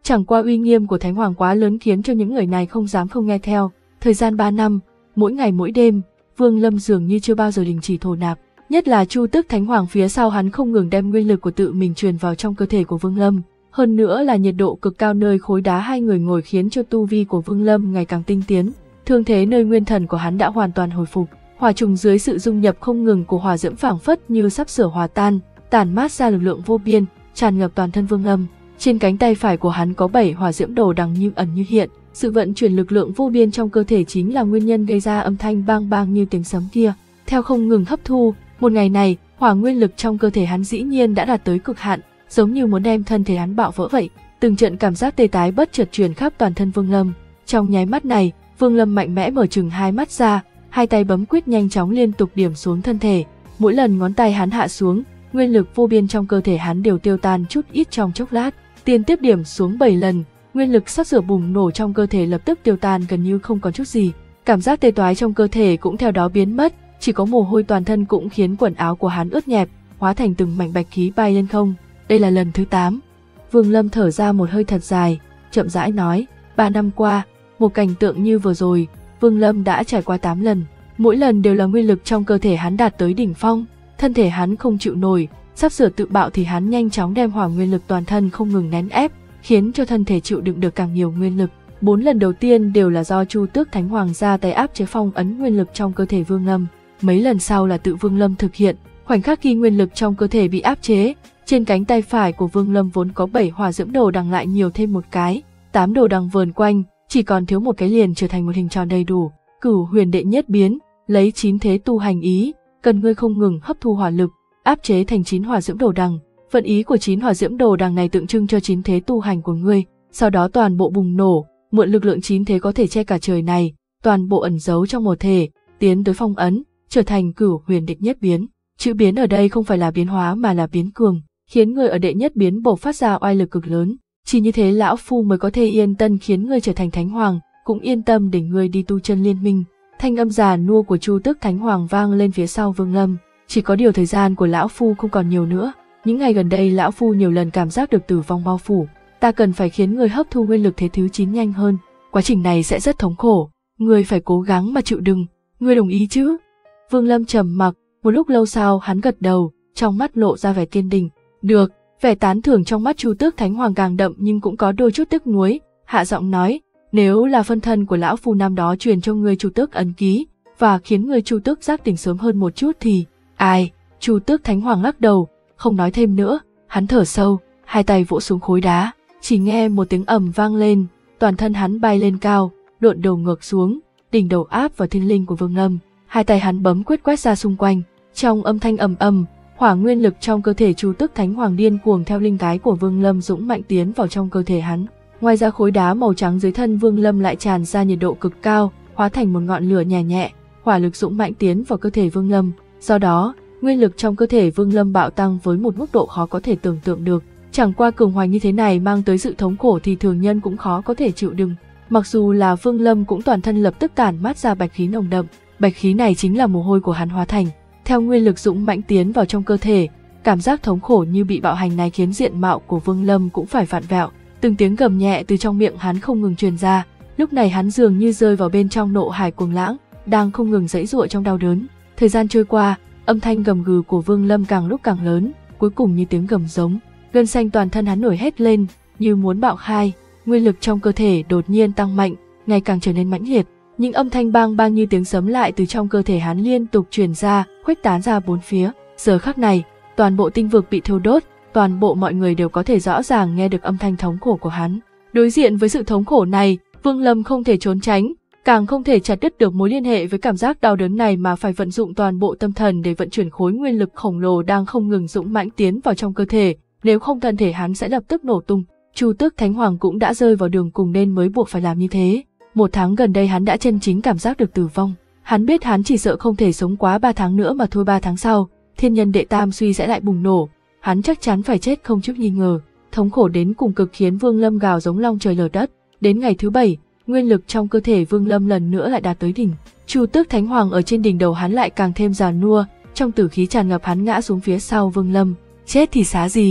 Chẳng qua uy nghiêm của Thánh Hoàng quá lớn khiến cho những người này không dám không nghe theo. Thời gian ba năm, mỗi ngày mỗi đêm, Vương Lâm dường như chưa bao giờ đình chỉ thổ nạp. Nhất là Chu Tước Thánh Hoàng phía sau hắn không ngừng đem nguyên lực của tự mình truyền vào trong cơ thể của Vương Lâm. Hơn nữa là nhiệt độ cực cao nơi khối đá hai người ngồi khiến cho tu vi của Vương Lâm ngày càng tinh tiến. Thương thế nơi nguyên thần của hắn đã hoàn toàn hồi phục. Hỏa trùng dưới sự dung nhập không ngừng của hỏa diễm phảng phất như sắp sửa hòa tan, tản mát ra lực lượng vô biên, tràn ngập toàn thân Vương Lâm. Trên cánh tay phải của hắn có bảy hỏa diễm đồ đằng như ẩn như hiện. Sự vận chuyển lực lượng vô biên trong cơ thể chính là nguyên nhân gây ra âm thanh bang bang như tiếng sấm kia. Theo không ngừng hấp thu, một ngày này, hỏa nguyên lực trong cơ thể hắn dĩ nhiên đã đạt tới cực hạn, giống như muốn đem thân thể hắn bạo vỡ vậy. Từng trận cảm giác tê tái bất chợt truyền khắp toàn thân Vương Lâm. Trong nháy mắt này, Vương Lâm mạnh mẽ mở trừng hai mắt ra, hai tay bấm quyết nhanh chóng liên tục điểm xuống thân thể. Mỗi lần ngón tay hắn hạ xuống, nguyên lực vô biên trong cơ thể hắn đều tiêu tan chút ít trong chốc lát. Liên tiếp điểm xuống bảy lần, nguyên lực sắp sửa bùng nổ trong cơ thể lập tức tiêu tan gần như không còn chút gì. Cảm giác tê toái trong cơ thể cũng theo đó biến mất, chỉ có mồ hôi toàn thân cũng khiến quần áo của hắn ướt nhẹp, hóa thành từng mảnh bạch khí bay lên không. Đây là lần thứ tám. Vương Lâm thở ra một hơi thật dài, chậm rãi nói, ba năm qua, một cảnh tượng như vừa rồi, Vương Lâm đã trải qua tám lần. Mỗi lần đều là nguyên lực trong cơ thể hắn đạt tới đỉnh phong, thân thể hắn không chịu nổi, sắp sửa tự bạo thì hắn nhanh chóng đem hỏa nguyên lực toàn thân không ngừng nén ép, khiến cho thân thể chịu đựng được càng nhiều nguyên lực. Bốn lần đầu tiên đều là do Chu Tước Thánh Hoàng ra tay áp chế phong ấn nguyên lực trong cơ thể Vương Lâm. Mấy lần sau là tự Vương Lâm thực hiện. Khoảnh khắc khi nguyên lực trong cơ thể bị áp chế, trên cánh tay phải của Vương Lâm vốn có bảy hỏa diễm đồ đằng lại nhiều thêm một cái, tám đồ đằng vờn quanh, chỉ còn thiếu một cái liền trở thành một hình tròn đầy đủ. Cửu Huyền Đệ Nhất Biến, lấy chín thế tu hành ý, cần ngươi không ngừng hấp thu hỏa lực, áp chế thành chín hỏa diễm đồ đằng. Vận ý của chín hỏa diễm đồ đằng này tượng trưng cho chín thế tu hành của ngươi, sau đó toàn bộ bùng nổ, mượn lực lượng chín thế có thể che cả trời này, toàn bộ ẩn giấu trong một thể, tiến tới phong ấn, trở thành Cửu Huyền Đệ Nhất Biến. Chữ biến ở đây không phải là biến hóa mà là biến cường, khiến người ở đệ nhất biến bộc phát ra oai lực cực lớn. Chỉ như thế lão phu mới có thể yên tâm khiến ngươi trở thành Thánh Hoàng, cũng yên tâm để ngươi đi tu chân liên minh. Thanh âm già nua của Chu Tước Thánh Hoàng vang lên phía sau Vương Lâm. Chỉ có điều thời gian của lão phu không còn nhiều nữa. Những ngày gần đây lão phu nhiều lần cảm giác được tử vong bao phủ. Ta cần phải khiến ngươi hấp thu nguyên lực thế thứ chín nhanh hơn. Quá trình này sẽ rất thống khổ. Ngươi phải cố gắng mà chịu đựng. Ngươi đồng ý chứ? Vương Lâm trầm mặc. Một lúc lâu sau hắn gật đầu, trong mắt lộ ra vẻ kiên định. Được. Vẻ tán thưởng trong mắt Chu Tước Thánh Hoàng càng đậm nhưng cũng có đôi chút tiếc nuối. Hạ giọng nói, nếu là phân thân của lão phu năm đó truyền cho ngươi Chu Tước ấn ký và khiến ngươi Chu Tước giác tỉnh sớm hơn một chút thì... Ai? Chu Tước Thánh Hoàng lắc đầu, không nói thêm nữa. Hắn thở sâu, hai tay vỗ xuống khối đá, chỉ nghe một tiếng ầm vang lên, toàn thân hắn bay lên cao, lộn đầu ngược xuống, đỉnh đầu áp vào thiên linh của Vương Lâm. Hai tay hắn bấm quyết quét ra xung quanh, trong âm thanh ầm ầm, hỏa nguyên lực trong cơ thể Chu Tước Thánh Hoàng điên cuồng theo linh cái của Vương Lâm dũng mạnh tiến vào trong cơ thể hắn. Ngoài ra khối đá màu trắng dưới thân Vương Lâm lại tràn ra nhiệt độ cực cao, hóa thành một ngọn lửa nhẹ nhẹ, hỏa lực dũng mạnh tiến vào cơ thể Vương Lâm. Do đó, nguyên lực trong cơ thể Vương Lâm bạo tăng với một mức độ khó có thể tưởng tượng được. Chẳng qua cường hoành như thế này mang tới sự thống khổ thì thường nhân cũng khó có thể chịu đựng. Mặc dù là Vương Lâm cũng toàn thân lập tức tản mát ra bạch khí nồng đậm, bạch khí này chính là mồ hôi của hắn hóa thành. Theo nguyên lực dũng mãnh tiến vào trong cơ thể, cảm giác thống khổ như bị bạo hành này khiến diện mạo của Vương Lâm cũng phải vặn vẹo. Từng tiếng gầm nhẹ từ trong miệng hắn không ngừng truyền ra, lúc này hắn dường như rơi vào bên trong nộ hải cuồng lãng, đang không ngừng giãy giụa trong đau đớn. Thời gian trôi qua, âm thanh gầm gừ của Vương Lâm càng lúc càng lớn, cuối cùng như tiếng gầm giống, gân xanh toàn thân hắn nổi hết lên, như muốn bạo khai, nguyên lực trong cơ thể đột nhiên tăng mạnh, ngày càng trở nên mãnh liệt. Những âm thanh bang bang như tiếng sấm lại từ trong cơ thể hắn liên tục truyền ra, khuếch tán ra bốn phía. Giờ khắc này, toàn bộ tinh vực bị thiêu đốt, toàn bộ mọi người đều có thể rõ ràng nghe được âm thanh thống khổ của hắn. Đối diện với sự thống khổ này, Vương Lâm không thể trốn tránh, càng không thể chặt đứt được mối liên hệ với cảm giác đau đớn này mà phải vận dụng toàn bộ tâm thần để vận chuyển khối nguyên lực khổng lồ đang không ngừng dũng mãnh tiến vào trong cơ thể, nếu không thân thể hắn sẽ lập tức nổ tung. Chu Tước Thánh Hoàng cũng đã rơi vào đường cùng nên mới buộc phải làm như thế. Một tháng gần đây hắn đã chân chính cảm giác được tử vong. Hắn biết hắn chỉ sợ không thể sống quá ba tháng nữa mà thôi. Ba tháng sau, thiên nhân đệ tam suy sẽ lại bùng nổ. Hắn chắc chắn phải chết không chút nghi ngờ. Thống khổ đến cùng cực khiến Vương Lâm gào giống long trời lở đất. Đến ngày thứ bảy, nguyên lực trong cơ thể Vương Lâm lần nữa lại đạt tới đỉnh. Chu Tước Thánh Hoàng ở trên đỉnh đầu hắn lại càng thêm già nua, trong tử khí tràn ngập hắn ngã xuống phía sau Vương Lâm. Chết thì xá gì?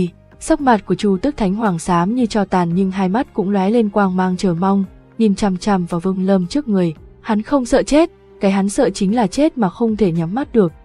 Sắc mặt của Chu Tước Thánh Hoàng xám như tro tàn nhưng hai mắt cũng lóe lên quang mang chờ mong, nhìn chằm chằm vào Vương Lâm trước người. Hắn không sợ chết, cái hắn sợ chính là chết mà không thể nhắm mắt được.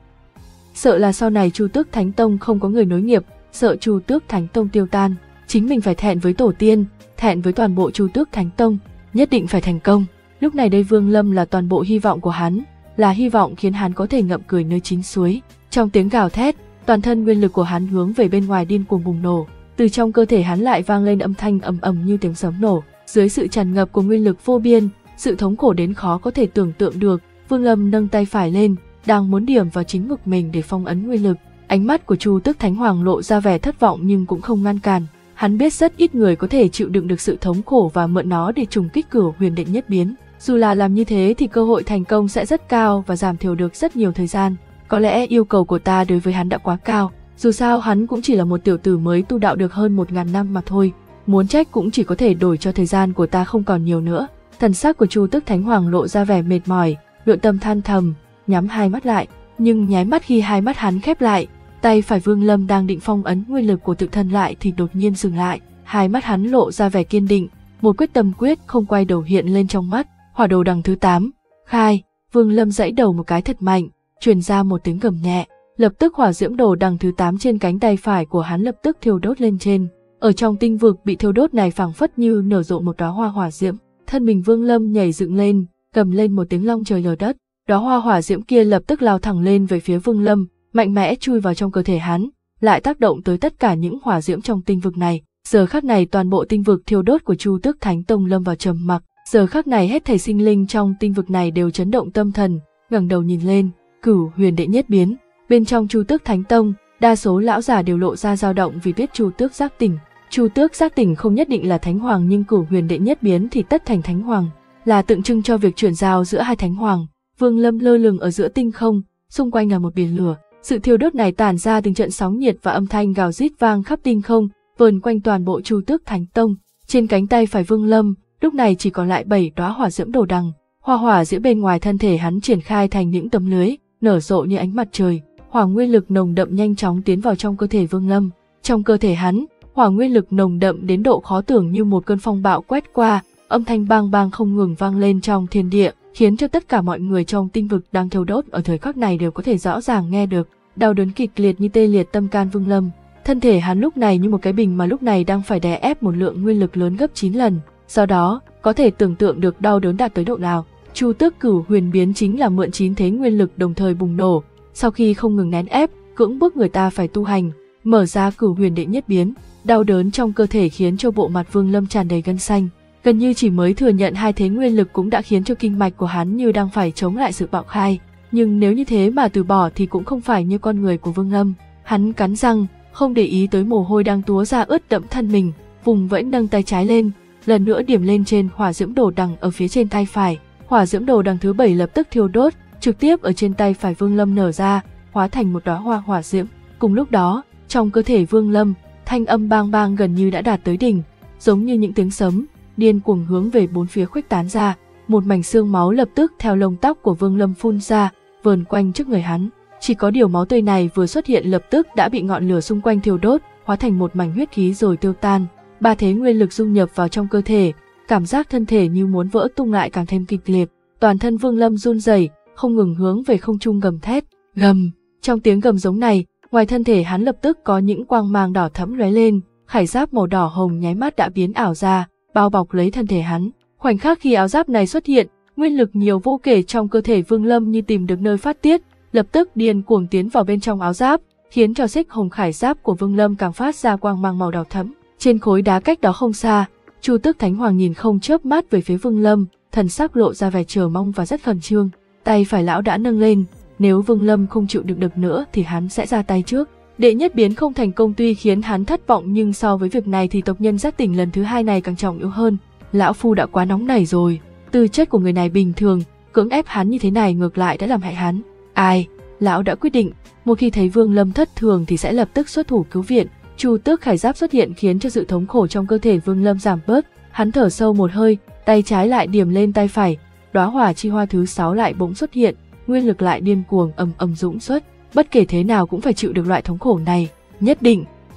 Sợ là sau này Chu Tước Thánh Tông không có người nối nghiệp, sợ Chu Tước Thánh Tông tiêu tan, chính mình phải thẹn với tổ tiên, thẹn với toàn bộ Chu Tước Thánh Tông, nhất định phải thành công. Lúc này đây Vương Lâm là toàn bộ hy vọng của hắn, là hy vọng khiến hắn có thể ngậm cười nơi chín suối. Trong tiếng gào thét, toàn thân nguyên lực của hắn hướng về bên ngoài điên cuồng bùng nổ, từ trong cơ thể hắn lại vang lên âm thanh ầm ầm như tiếng sấm nổ. Dưới sự tràn ngập của nguyên lực vô biên, sự thống khổ đến khó có thể tưởng tượng được, Vương Lâm nâng tay phải lên, đang muốn điểm vào chính ngực mình để phong ấn nguyên lực. Ánh mắt của Chu Tước Thánh Hoàng lộ ra vẻ thất vọng nhưng cũng không ngăn cản. Hắn biết rất ít người có thể chịu đựng được sự thống khổ và mượn nó để trùng kích Cửu Huyền Đệ Nhất Biến. Dù là làm như thế thì cơ hội thành công sẽ rất cao và giảm thiểu được rất nhiều thời gian. Có lẽ yêu cầu của ta đối với hắn đã quá cao, dù sao hắn cũng chỉ là một tiểu tử mới tu đạo được hơn một ngàn năm mà thôi. Muốn trách cũng chỉ có thể đổi cho thời gian của ta không còn nhiều nữa. Thần sắc của Chu Tước Thánh Hoàng lộ ra vẻ mệt mỏi, nội tâm than thầm, nhắm hai mắt lại. Nhưng nháy mắt khi hai mắt hắn khép lại, tay phải Vương Lâm đang định phong ấn nguyên lực của tự thân lại thì đột nhiên dừng lại. Hai mắt hắn lộ ra vẻ kiên định, một quyết tâm quyết không quay đầu hiện lên trong mắt. Hỏa đồ đằng thứ tám, khai. Vương Lâm giãy đầu một cái thật mạnh, truyền ra một tiếng gầm nhẹ. Lập tức hỏa diễm đồ đằng thứ tám trên cánh tay phải của hắn lập tức thiêu đốt lên trên. Ở trong tinh vực bị thiêu đốt này phảng phất như nở rộ một đóa hoa hỏa diễm. Thân mình Vương Lâm nhảy dựng lên, cầm lên một tiếng long trời lở đất. Đóa hoa hỏa diễm kia lập tức lao thẳng lên về phía Vương Lâm, mạnh mẽ chui vào trong cơ thể hắn, lại tác động tới tất cả những hỏa diễm trong tinh vực này. Giờ khắc này toàn bộ tinh vực thiêu đốt của Chu Tước Thánh Tông lâm vào trầm mặc. Giờ khắc này hết thảy sinh linh trong tinh vực này đều chấn động tâm thần, ngẩng đầu nhìn lên. Cửu Huyền Đệ Nhất Biến. Bên trong Chu Tước Thánh Tông, đa số lão già đều lộ ra dao động vì biết Chu Tước giác tỉnh. Chu Tước giác tỉnh không nhất định là Thánh Hoàng nhưng Cửu Huyền Đệ Nhất Biến thì tất thành Thánh Hoàng, là tượng trưng cho việc chuyển giao giữa hai Thánh Hoàng. Vương Lâm lơ lửng ở giữa tinh không, xung quanh là một biển lửa. Sự thiêu đốt này tản ra từng trận sóng nhiệt và âm thanh gào rít vang khắp tinh không, vờn quanh toàn bộ Chu Tước Thánh Tông. Trên cánh tay phải Vương Lâm, lúc này chỉ còn lại bảy đóa hỏa diễm đồ đằng. Hoa hỏa diễm bên ngoài thân thể hắn triển khai thành những tấm lưới, nở rộ như ánh mặt trời. Hỏa nguyên lực nồng đậm nhanh chóng tiến vào trong cơ thể Vương Lâm. Trong cơ thể hắn, hỏa nguyên lực nồng đậm đến độ khó tưởng như một cơn phong bạo quét qua, âm thanh bang bang không ngừng vang lên trong thiên địa, khiến cho tất cả mọi người trong tinh vực đang thiêu đốt ở thời khắc này đều có thể rõ ràng nghe được. Đau đớn kịch liệt như tê liệt tâm can Vương Lâm. Thân thể hắn lúc này như một cái bình mà lúc này đang phải đè ép một lượng nguyên lực lớn gấp chín lần. Do đó, có thể tưởng tượng được đau đớn đạt tới độ nào. Chu Tước Cửu Huyền Biến chính là mượn chín thế nguyên lực đồng thời bùng nổ, sau khi không ngừng nén ép, cưỡng bức người ta phải tu hành, mở ra Cửu Huyền Đệ Nhất Biến. Đau đớn trong cơ thể khiến cho bộ mặt Vương Lâm tràn đầy gân xanh, gần như chỉ mới thừa nhận hai thế nguyên lực cũng đã khiến cho kinh mạch của hắn như đang phải chống lại sự bạo khai. Nhưng nếu như thế mà từ bỏ thì cũng không phải như con người của Vương Lâm. Hắn cắn răng, không để ý tới mồ hôi đang túa ra ướt đẫm thân mình, vùng vẫy nâng tay trái lên, lần nữa điểm lên trên hỏa diễm đồ đằng ở phía trên tay phải. Hỏa diễm đồ đằng thứ bảy lập tức thiêu đốt, trực tiếp ở trên tay phải Vương Lâm nở ra, hóa thành một đóa hoa hỏa diễm. Cùng lúc đó, trong cơ thể Vương Lâm, thanh âm bang bang gần như đã đạt tới đỉnh, giống như những tiếng sấm, điên cuồng hướng về bốn phía khuếch tán ra. Một mảnh xương máu lập tức theo lông tóc của Vương Lâm phun ra, vờn quanh trước người hắn. Chỉ có điều máu tươi này vừa xuất hiện lập tức đã bị ngọn lửa xung quanh thiêu đốt, hóa thành một mảnh huyết khí rồi tiêu tan. Ba thế nguyên lực dung nhập vào trong cơ thể, cảm giác thân thể như muốn vỡ tung lại càng thêm kịch liệt. Toàn thân Vương Lâm run rẩy, không ngừng hướng về không trung gầm thét, gầm. Trong tiếng gầm giống này, ngoài thân thể hắn lập tức có những quang mang đỏ thẫm lóe lên, khải giáp màu đỏ hồng nháy mắt đã biến ảo ra, bao bọc lấy thân thể hắn. Khoảnh khắc khi áo giáp này xuất hiện, nguyên lực nhiều vô kể trong cơ thể Vương Lâm như tìm được nơi phát tiết, lập tức điên cuồng tiến vào bên trong áo giáp, khiến cho xích hồng khải giáp của Vương Lâm càng phát ra quang mang màu đỏ thẫm. Trên khối đá cách đó không xa, Chu Tước Thánh Hoàng nhìn không chớp mắt về phía Vương Lâm, thần sắc lộ ra vẻ chờ mong và rất khẩn trương. Tay phải lão đã nâng lên, nếu Vương Lâm không chịu đựng được nữa thì hắn sẽ ra tay trước. Đệ nhất biến không thành công tuy khiến hắn thất vọng nhưng so với việc này thì tộc nhân giác tỉnh lần thứ hai này càng trọng yếu hơn. Lão phu đã quá nóng nảy rồi, tư chất của người này bình thường, cưỡng ép hắn như thế này ngược lại đã làm hại hắn. Ai, lão đã quyết định, một khi thấy Vương Lâm thất thường thì sẽ lập tức xuất thủ cứu viện. Chu Tước khải giáp xuất hiện khiến cho sự thống khổ trong cơ thể Vương Lâm giảm bớt, hắn thở sâu một hơi, tay trái lại điểm lên tay phải, đóa hỏa chi hoa thứ sáu lại bỗng xuất hiện, nguyên lực lại điên cuồng ầm ầm dũng xuất, bất kể thế nào cũng phải chịu được loại thống khổ này, nhất định.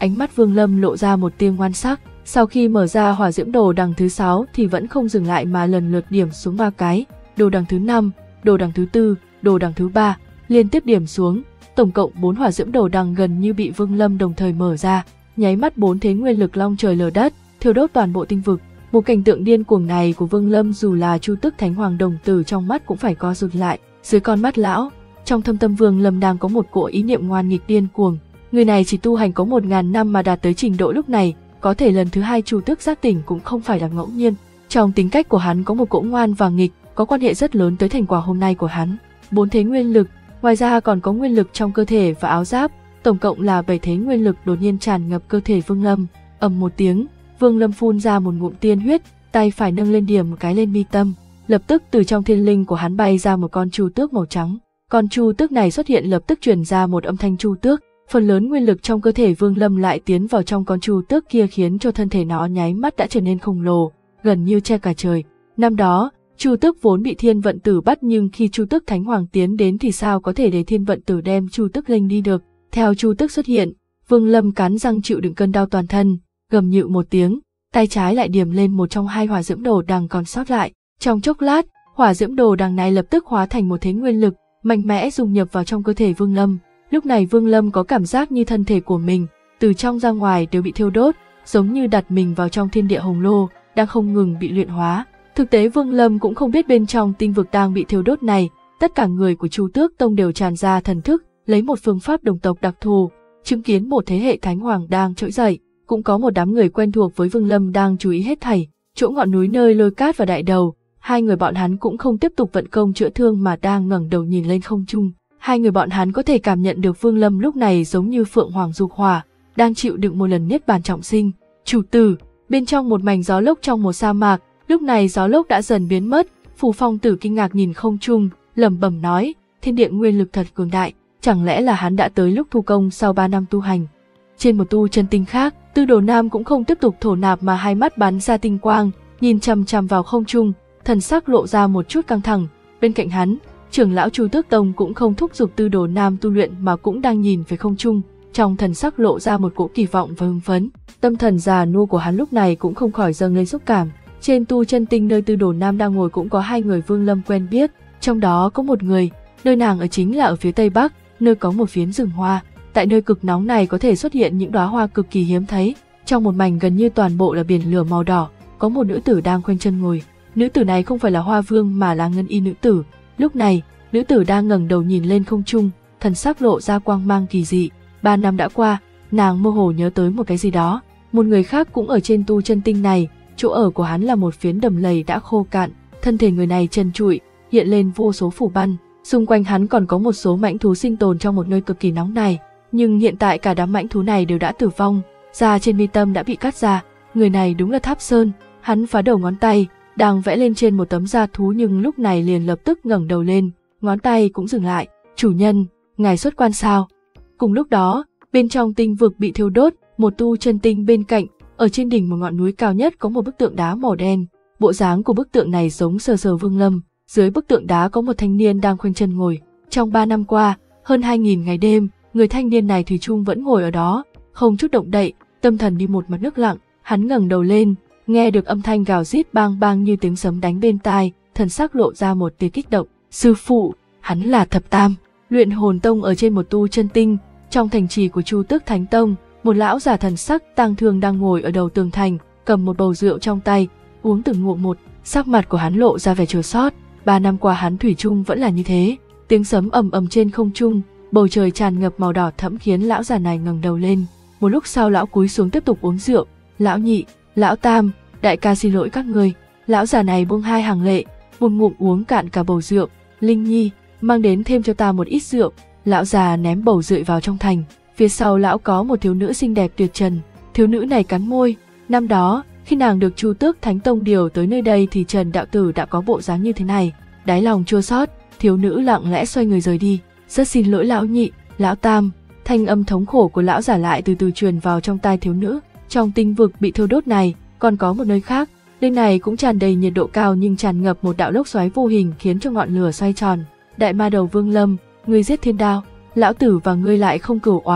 ánh mắt Vương Lâm lộ ra một tia ngoan sắc. Sau khi mở ra hỏa diễm đồ đằng thứ sáu thì vẫn không dừng lại mà lần lượt điểm xuống ba cái, đồ đằng thứ năm, đồ đằng thứ tư, đồ đằng thứ ba, liên tiếp điểm xuống, tổng cộng bốn hỏa diễm đồ đằng gần như bị Vương Lâm đồng thời mở ra, nháy mắt bốn thế nguyên lực long trời lở đất, thiêu đốt toàn bộ tinh vực. Một cảnh tượng điên cuồng này của Vương Lâm dù là Chu Tước Thánh Hoàng đồng tử trong mắt cũng phải co rụt lại. Dưới con mắt lão, trong thâm tâm Vương Lâm đang có một cỗ ý niệm ngoan nghịch điên cuồng. Người này chỉ tu hành có một ngàn năm mà đạt tới trình độ lúc này, có thể lần thứ hai Chu Tước giác tỉnh cũng không phải là ngẫu nhiên. Trong tính cách của hắn có một cỗ ngoan và nghịch, có quan hệ rất lớn tới thành quả hôm nay của hắn. Bốn thế nguyên lực, ngoài ra còn có nguyên lực trong cơ thể và áo giáp, tổng cộng là bảy thế nguyên lực đột nhiên tràn ngập cơ thể Vương Lâm. Ầm một tiếng, Vương Lâm phun ra một ngụm tiên huyết, tay phải nâng lên điểm một cái lên mi tâm, lập tức từ trong thiên linh của hắn bay ra một con chu tước màu trắng. Con chu tước này xuất hiện lập tức truyền ra một âm thanh chu tước, phần lớn nguyên lực trong cơ thể Vương Lâm lại tiến vào trong con chu tước kia khiến cho thân thể nó nháy mắt đã trở nên khổng lồ, gần như che cả trời. Năm đó, chu tước vốn bị Thiên Vận Tử bắt nhưng khi Chu Tước Thánh Hoàng tiến đến thì sao có thể để Thiên Vận Tử đem chu tước linh đi được. Theo chu tước xuất hiện, Vương Lâm cắn răng chịu đựng cơn đau toàn thân, gầm nhự một tiếng, tay trái lại điểm lên một trong hai hỏa diễm đồ đằng còn sót lại. Trong chốc lát, hỏa diễm đồ đằng này lập tức hóa thành một thế nguyên lực, mạnh mẽ dung nhập vào trong cơ thể Vương Lâm. Lúc này Vương Lâm có cảm giác như thân thể của mình, từ trong ra ngoài đều bị thiêu đốt, giống như đặt mình vào trong thiên địa hồng lô, đang không ngừng bị luyện hóa. Thực tế Vương Lâm cũng không biết bên trong tinh vực đang bị thiêu đốt này, tất cả người của Chu Tước Tông đều tràn ra thần thức, lấy một phương pháp đồng tộc đặc thù, chứng kiến một thế hệ Thánh Hoàng đang trỗi dậy. Cũng có một đám người quen thuộc với Vương Lâm đang chú ý hết thảy, chỗ ngọn núi nơi Lôi Cát và Đại Đầu, hai người bọn hắn cũng không tiếp tục vận công chữa thương mà đang ngẩng đầu nhìn lên không trung. Hai người bọn hắn có thể cảm nhận được Vương Lâm lúc này giống như Phượng Hoàng dục hỏa, đang chịu đựng một lần niết bàn trọng sinh. Chủ tử, bên trong một mảnh gió lốc trong một sa mạc, lúc này gió lốc đã dần biến mất, Phù Phong Tử kinh ngạc nhìn không trung, lẩm bẩm nói, thiên địa nguyên lực thật cường đại, chẳng lẽ là hắn đã tới lúc thu công sau ba năm tu hành. Trên một tu chân tinh khác, Tư Đồ Nam cũng không tiếp tục thổ nạp mà hai mắt bắn ra tinh quang, nhìn chằm chằm vào không trung, thần sắc lộ ra một chút căng thẳng. Bên cạnh hắn, trưởng lão Chu Tước Tông cũng không thúc giục Tư Đồ Nam tu luyện mà cũng đang nhìn về không trung, trong thần sắc lộ ra một cỗ kỳ vọng và hưng phấn. Tâm thần già nua của hắn lúc này cũng không khỏi dâng lên xúc cảm. Trên tu chân tinh nơi Tư Đồ Nam đang ngồi cũng có hai người Vương Lâm quen biết, trong đó có một người, nơi nàng ở chính là ở phía tây bắc, nơi có một phiến rừng hoa. Tại nơi cực nóng này có thể xuất hiện những đóa hoa cực kỳ hiếm thấy. Trong một mảnh gần như toàn bộ là biển lửa màu đỏ, có một nữ tử đang khoanh chân ngồi. Nữ tử này không phải là Hoa Vương mà là Ngân Y nữ tử. Lúc này, nữ tử đang ngẩng đầu nhìn lên không trung, thần sắc lộ ra quang mang kỳ dị. Ba năm đã qua, nàng mơ hồ nhớ tới một cái gì đó. Một người khác cũng ở trên tu chân tinh này, chỗ ở của hắn là một phiến đầm lầy đã khô cạn, thân thể người này trần trụi, hiện lên vô số phủ băng. Xung quanh hắn còn có một số mãnh thú sinh tồn trong một nơi cực kỳ nóng này. Nhưng hiện tại cả đám mãnh thú này đều đã tử vong, da trên mi tâm đã bị cắt ra. Người này đúng là Tháp Sơn. Hắn phá đầu ngón tay, đang vẽ lên trên một tấm da thú nhưng lúc này liền lập tức ngẩng đầu lên, ngón tay cũng dừng lại. Chủ nhân, ngài xuất quan sao? Cùng lúc đó, bên trong tinh vực bị thiêu đốt, một tu chân tinh bên cạnh, ở trên đỉnh một ngọn núi cao nhất có một bức tượng đá màu đen. Bộ dáng của bức tượng này giống sờ sờ Vương Lâm. Dưới bức tượng đá có một thanh niên đang khoanh chân ngồi. Trong ba năm qua, hơn hai nghìn ngày đêm, người thanh niên này thủy chung vẫn ngồi ở đó, không chút động đậy, tâm thần đi một mặt nước lặng. Hắn ngẩng đầu lên, nghe được âm thanh gào rít bang bang như tiếng sấm đánh bên tai, thần sắc lộ ra một tia kích động. Sư phụ, hắn là Thập Tam, luyện hồn tông ở trên một tu chân tinh. Trong thành trì của Chu Tước Thánh Tông, một lão già thần sắc tang thương đang ngồi ở đầu tường thành, cầm một bầu rượu trong tay, uống từng ngụm một. Sắc mặt của hắn lộ ra vẻ chua xót. Ba năm qua hắn thủy chung vẫn là như thế. Tiếng sấm ầm ầm trên không trung, bầu trời tràn ngập màu đỏ thẫm khiến lão già này ngẩng đầu lên. Một lúc sau lão cúi xuống tiếp tục uống rượu. Lão Nhị, Lão Tam, đại ca xin lỗi các người. Lão già này buông hai hàng lệ, một ngụm uống cạn cả bầu rượu. Linh Nhi, mang đến thêm cho ta một ít rượu. Lão già ném bầu rượu vào trong thành. Phía sau lão có một thiếu nữ xinh đẹp tuyệt trần. Thiếu nữ này cắn môi. Năm đó, khi nàng được Chu Tước Thánh Tông điều tới nơi đây thì Trần đạo tử đã có bộ dáng như thế này. Đáy lòng chua xót, thiếu nữ lặng lẽ xoay người rời đi. Rất xin lỗi Lão Nhị, Lão Tam. Thanh âm thống khổ của lão giả lại từ từ truyền vào trong tai thiếu nữ. Trong tinh vực bị thiêu đốt này, còn có một nơi khác. Nơi này cũng tràn đầy nhiệt độ cao nhưng tràn ngập một đạo lốc xoáy vô hình khiến cho ngọn lửa xoay tròn. Đại ma đầu Vương Lâm, ngươi giết Thiên Đao, lão tử và ngươi lại không cửu oán,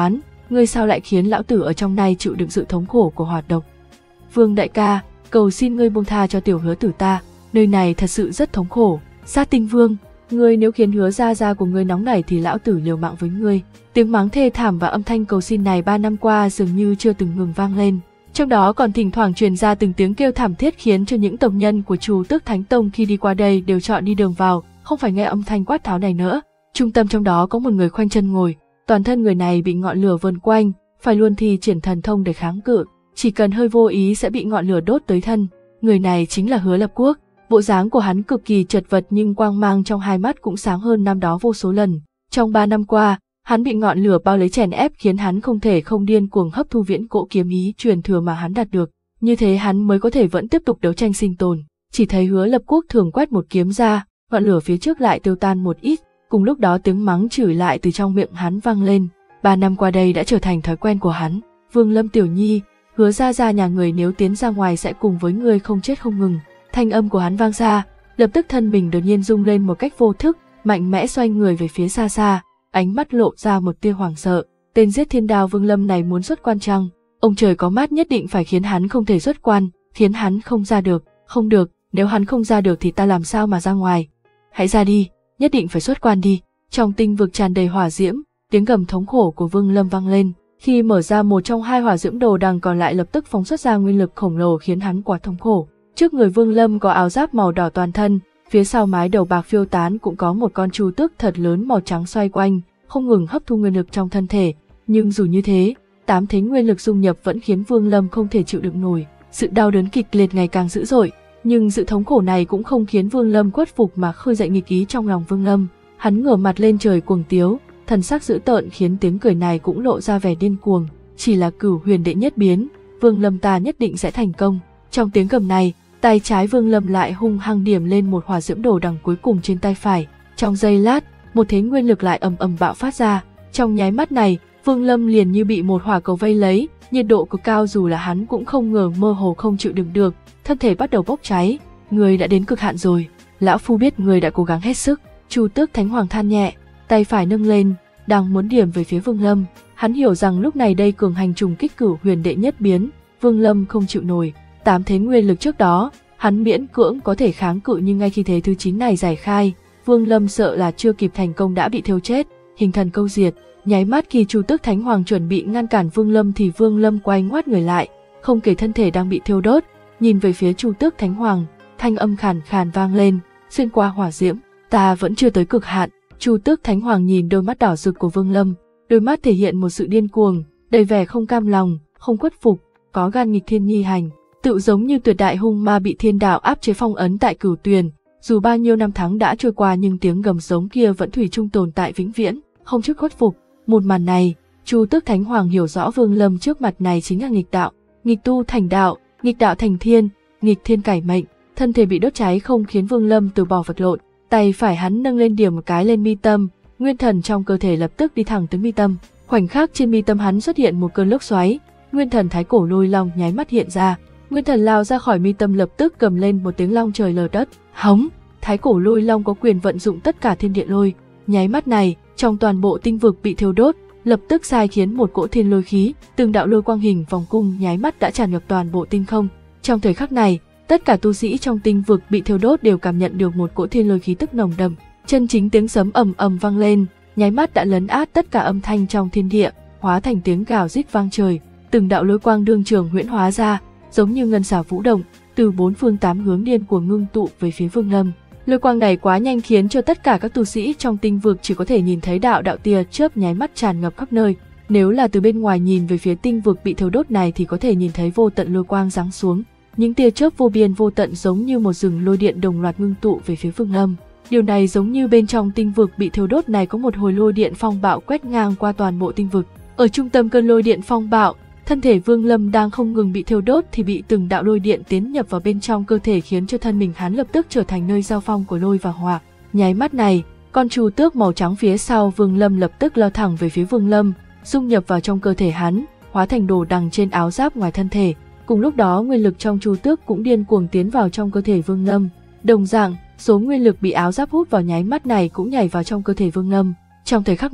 ngươi sao lại khiến lão tử ở trong này chịu đựng sự thống khổ của hoạt độc? Vương đại ca, cầu xin ngươi buông tha cho tiểu Hứa tử ta, nơi này thật sự rất thống khổ. Sát Tinh Vương, ngươi nếu khiến Hứa gia gia của ngươi nóng nảy thì lão tử liều mạng với ngươi. Tiếng mắng thê thảm và âm thanh cầu xin này ba năm qua dường như chưa từng ngừng vang lên. Trong đó còn thỉnh thoảng truyền ra từng tiếng kêu thảm thiết khiến cho những tộc nhân của Chu Tước Thánh Tông khi đi qua đây đều chọn đi đường vào, không phải nghe âm thanh quát tháo này nữa. Trung tâm trong đó có một người khoanh chân ngồi, toàn thân người này bị ngọn lửa vờn quanh, phải luôn thi triển thần thông để kháng cự, chỉ cần hơi vô ý sẽ bị ngọn lửa đốt tới thân. Người này chính là Hứa Lập Quốc. Bộ dáng của hắn cực kỳ chật vật nhưng quang mang trong hai mắt cũng sáng hơn năm đó vô số lần. Trong ba năm qua, hắn bị ngọn lửa bao lấy chèn ép khiến hắn không thể không điên cuồng hấp thu viễn cổ kiếm ý truyền thừa mà hắn đạt được. Như thế hắn mới có thể vẫn tiếp tục đấu tranh sinh tồn. Chỉ thấy Hứa Lập Quốc thường quét một kiếm ra, ngọn lửa phía trước lại tiêu tan một ít, cùng lúc đó tiếng mắng chửi lại từ trong miệng hắn vang lên. Ba năm qua đây đã trở thành thói quen của hắn. Vương Lâm tiểu nhi, Hứa gia gia nhà người nếu tiến ra ngoài sẽ cùng với ngươi không chết không ngừng. Thanh âm của hắn vang ra, lập tức thân mình đột nhiên rung lên một cách vô thức, mạnh mẽ xoay người về phía xa xa, ánh mắt lộ ra một tia hoảng sợ. Tên giết thiên đao Vương Lâm này muốn xuất quan chăng? Ông trời có mắt nhất định phải khiến hắn không thể xuất quan, khiến hắn không ra được. Không được, nếu hắn không ra được thì ta làm sao mà ra ngoài? Hãy ra đi, nhất định phải xuất quan đi. Trong tinh vực tràn đầy hỏa diễm, tiếng gầm thống khổ của Vương Lâm vang lên. Khi mở ra một trong hai hỏa diễm đồ đằng còn lại lập tức phóng xuất ra nguyên lực khổng lồ khiến hắn quá thống khổ. Trước người Vương Lâm có áo giáp màu đỏ toàn thân, phía sau mái đầu bạc phiêu tán cũng có một con chu tước thật lớn màu trắng xoay quanh, không ngừng hấp thu nguyên lực trong thân thể. Nhưng dù như thế, tám thế nguyên lực dung nhập vẫn khiến Vương Lâm không thể chịu đựng nổi, sự đau đớn kịch liệt ngày càng dữ dội. Nhưng sự thống khổ này cũng không khiến Vương Lâm khuất phục mà khơi dậy nghịch ý trong lòng Vương Lâm. Hắn ngửa mặt lên trời cuồng tiếu, thần sắc dữ tợn khiến tiếng cười này cũng lộ ra vẻ điên cuồng. Chỉ là Cửu Huyền đệ nhất biến, Vương Lâm ta nhất định sẽ thành công. Trong tiếng gầm này, tay trái Vương Lâm lại hung hăng điểm lên một hỏa diễm đồ đằng cuối cùng trên tay phải. Trong giây lát, một thế nguyên lực lại ầm ầm bạo phát ra. Trong nháy mắt này, Vương Lâm liền như bị một hỏa cầu vây lấy, nhiệt độ cực cao dù là hắn cũng không ngờ mơ hồ không chịu đựng được, thân thể bắt đầu bốc cháy. Người đã đến cực hạn rồi, lão phu biết người đã cố gắng hết sức. Chu Tước Thánh Hoàng than nhẹ, tay phải nâng lên, đang muốn điểm về phía Vương Lâm. Hắn hiểu rằng lúc này đây cường hành trùng kích Cửu Huyền đệ nhất biến, Vương Lâm không chịu nổi. Tám thế nguyên lực trước đó, hắn miễn cưỡng có thể kháng cự nhưng ngay khi thế thứ chín này giải khai, Vương Lâm sợ là chưa kịp thành công đã bị thiêu chết, hình thần câu diệt. Nháy mắt khi Chu Tước Thánh Hoàng chuẩn bị ngăn cản Vương Lâm thì Vương Lâm quay ngoắt người lại, không kể thân thể đang bị thiêu đốt, nhìn về phía Chu Tước Thánh Hoàng, thanh âm khàn khàn vang lên, xuyên qua hỏa diễm, ta vẫn chưa tới cực hạn. Chu Tước Thánh Hoàng nhìn đôi mắt đỏ rực của Vương Lâm, đôi mắt thể hiện một sự điên cuồng, đầy vẻ không cam lòng, không khuất phục, có gan nghịch thiên nhi hành, tự giống như tuyệt đại hung ma bị thiên đạo áp chế phong ấn tại Cửu Tuyền. Dù bao nhiêu năm tháng đã trôi qua nhưng tiếng gầm giống kia vẫn thủy chung tồn tại vĩnh viễn, không chút khuất phục. Một màn này, Chu Tước Thánh Hoàng hiểu rõ Vương Lâm trước mặt này chính là nghịch đạo, nghịch tu thành đạo, nghịch đạo thành thiên, nghịch thiên cải mệnh. Thân thể bị đốt cháy không khiến Vương Lâm từ bỏ vật lộn, tay phải hắn nâng lên điểm một cái lên mi tâm, nguyên thần trong cơ thể lập tức đi thẳng tới mi tâm. Khoảnh khắc trên mi tâm hắn xuất hiện một cơn lốc xoáy, nguyên thần Thái Cổ Lôi Long nháy mắt hiện ra, nguyên thần lao ra khỏi mi tâm lập tức cầm lên một tiếng long trời lở đất, hống. Thái Cổ Lôi Long có quyền vận dụng tất cả thiên địa lôi, nháy mắt này, trong toàn bộ tinh vực bị thiêu đốt, lập tức sai khiến một cỗ thiên lôi khí, từng đạo lôi quang hình vòng cung nháy mắt đã tràn ngập toàn bộ tinh không. Trong thời khắc này, tất cả tu sĩ trong tinh vực bị thiêu đốt đều cảm nhận được một cỗ thiên lôi khí tức nồng đậm, chân chính tiếng sấm ầm ầm vang lên, nháy mắt đã lấn át tất cả âm thanh trong thiên địa, hóa thành tiếng gào rít vang trời. Từng đạo lôi quang đương trường huyễn hóa ra, giống như ngân xà vũ động, từ bốn phương tám hướng điên cuồng ngưng tụ về phía Vương Lâm. Lôi quang này quá nhanh khiến cho tất cả các tu sĩ trong tinh vực chỉ có thể nhìn thấy đạo đạo tia chớp nháy mắt tràn ngập khắp nơi. Nếu là từ bên ngoài nhìn về phía tinh vực bị thiêu đốt này thì có thể nhìn thấy vô tận lôi quang giáng xuống. Những tia chớp vô biên vô tận giống như một rừng lôi điện đồng loạt ngưng tụ về phía Vương Lâm. Điều này giống như bên trong tinh vực bị thiêu đốt này có một hồi lôi điện phong bạo quét ngang qua toàn bộ tinh vực. Ở trung tâm cơn lôi điện phong bạo, thân thể Vương Lâm đang không ngừng bị thiêu đốt thì bị từng đạo lôi điện tiến nhập vào bên trong cơ thể khiến cho thân mình hắn lập tức trở thành nơi giao phong của lôi và hỏa. Nháy mắt này, con chu tước màu trắng phía sau Vương Lâm lập tức lao thẳng về phía Vương Lâm, dung nhập vào trong cơ thể hắn, hóa thành đồ đằng trên áo giáp ngoài thân thể. Cùng lúc đó nguyên lực trong chu tước cũng điên cuồng tiến vào trong cơ thể Vương Lâm. Đồng dạng, số nguyên lực bị áo giáp hút vào nháy mắt này cũng nhảy vào trong cơ thể Vương Lâm. Trong thời khắc này,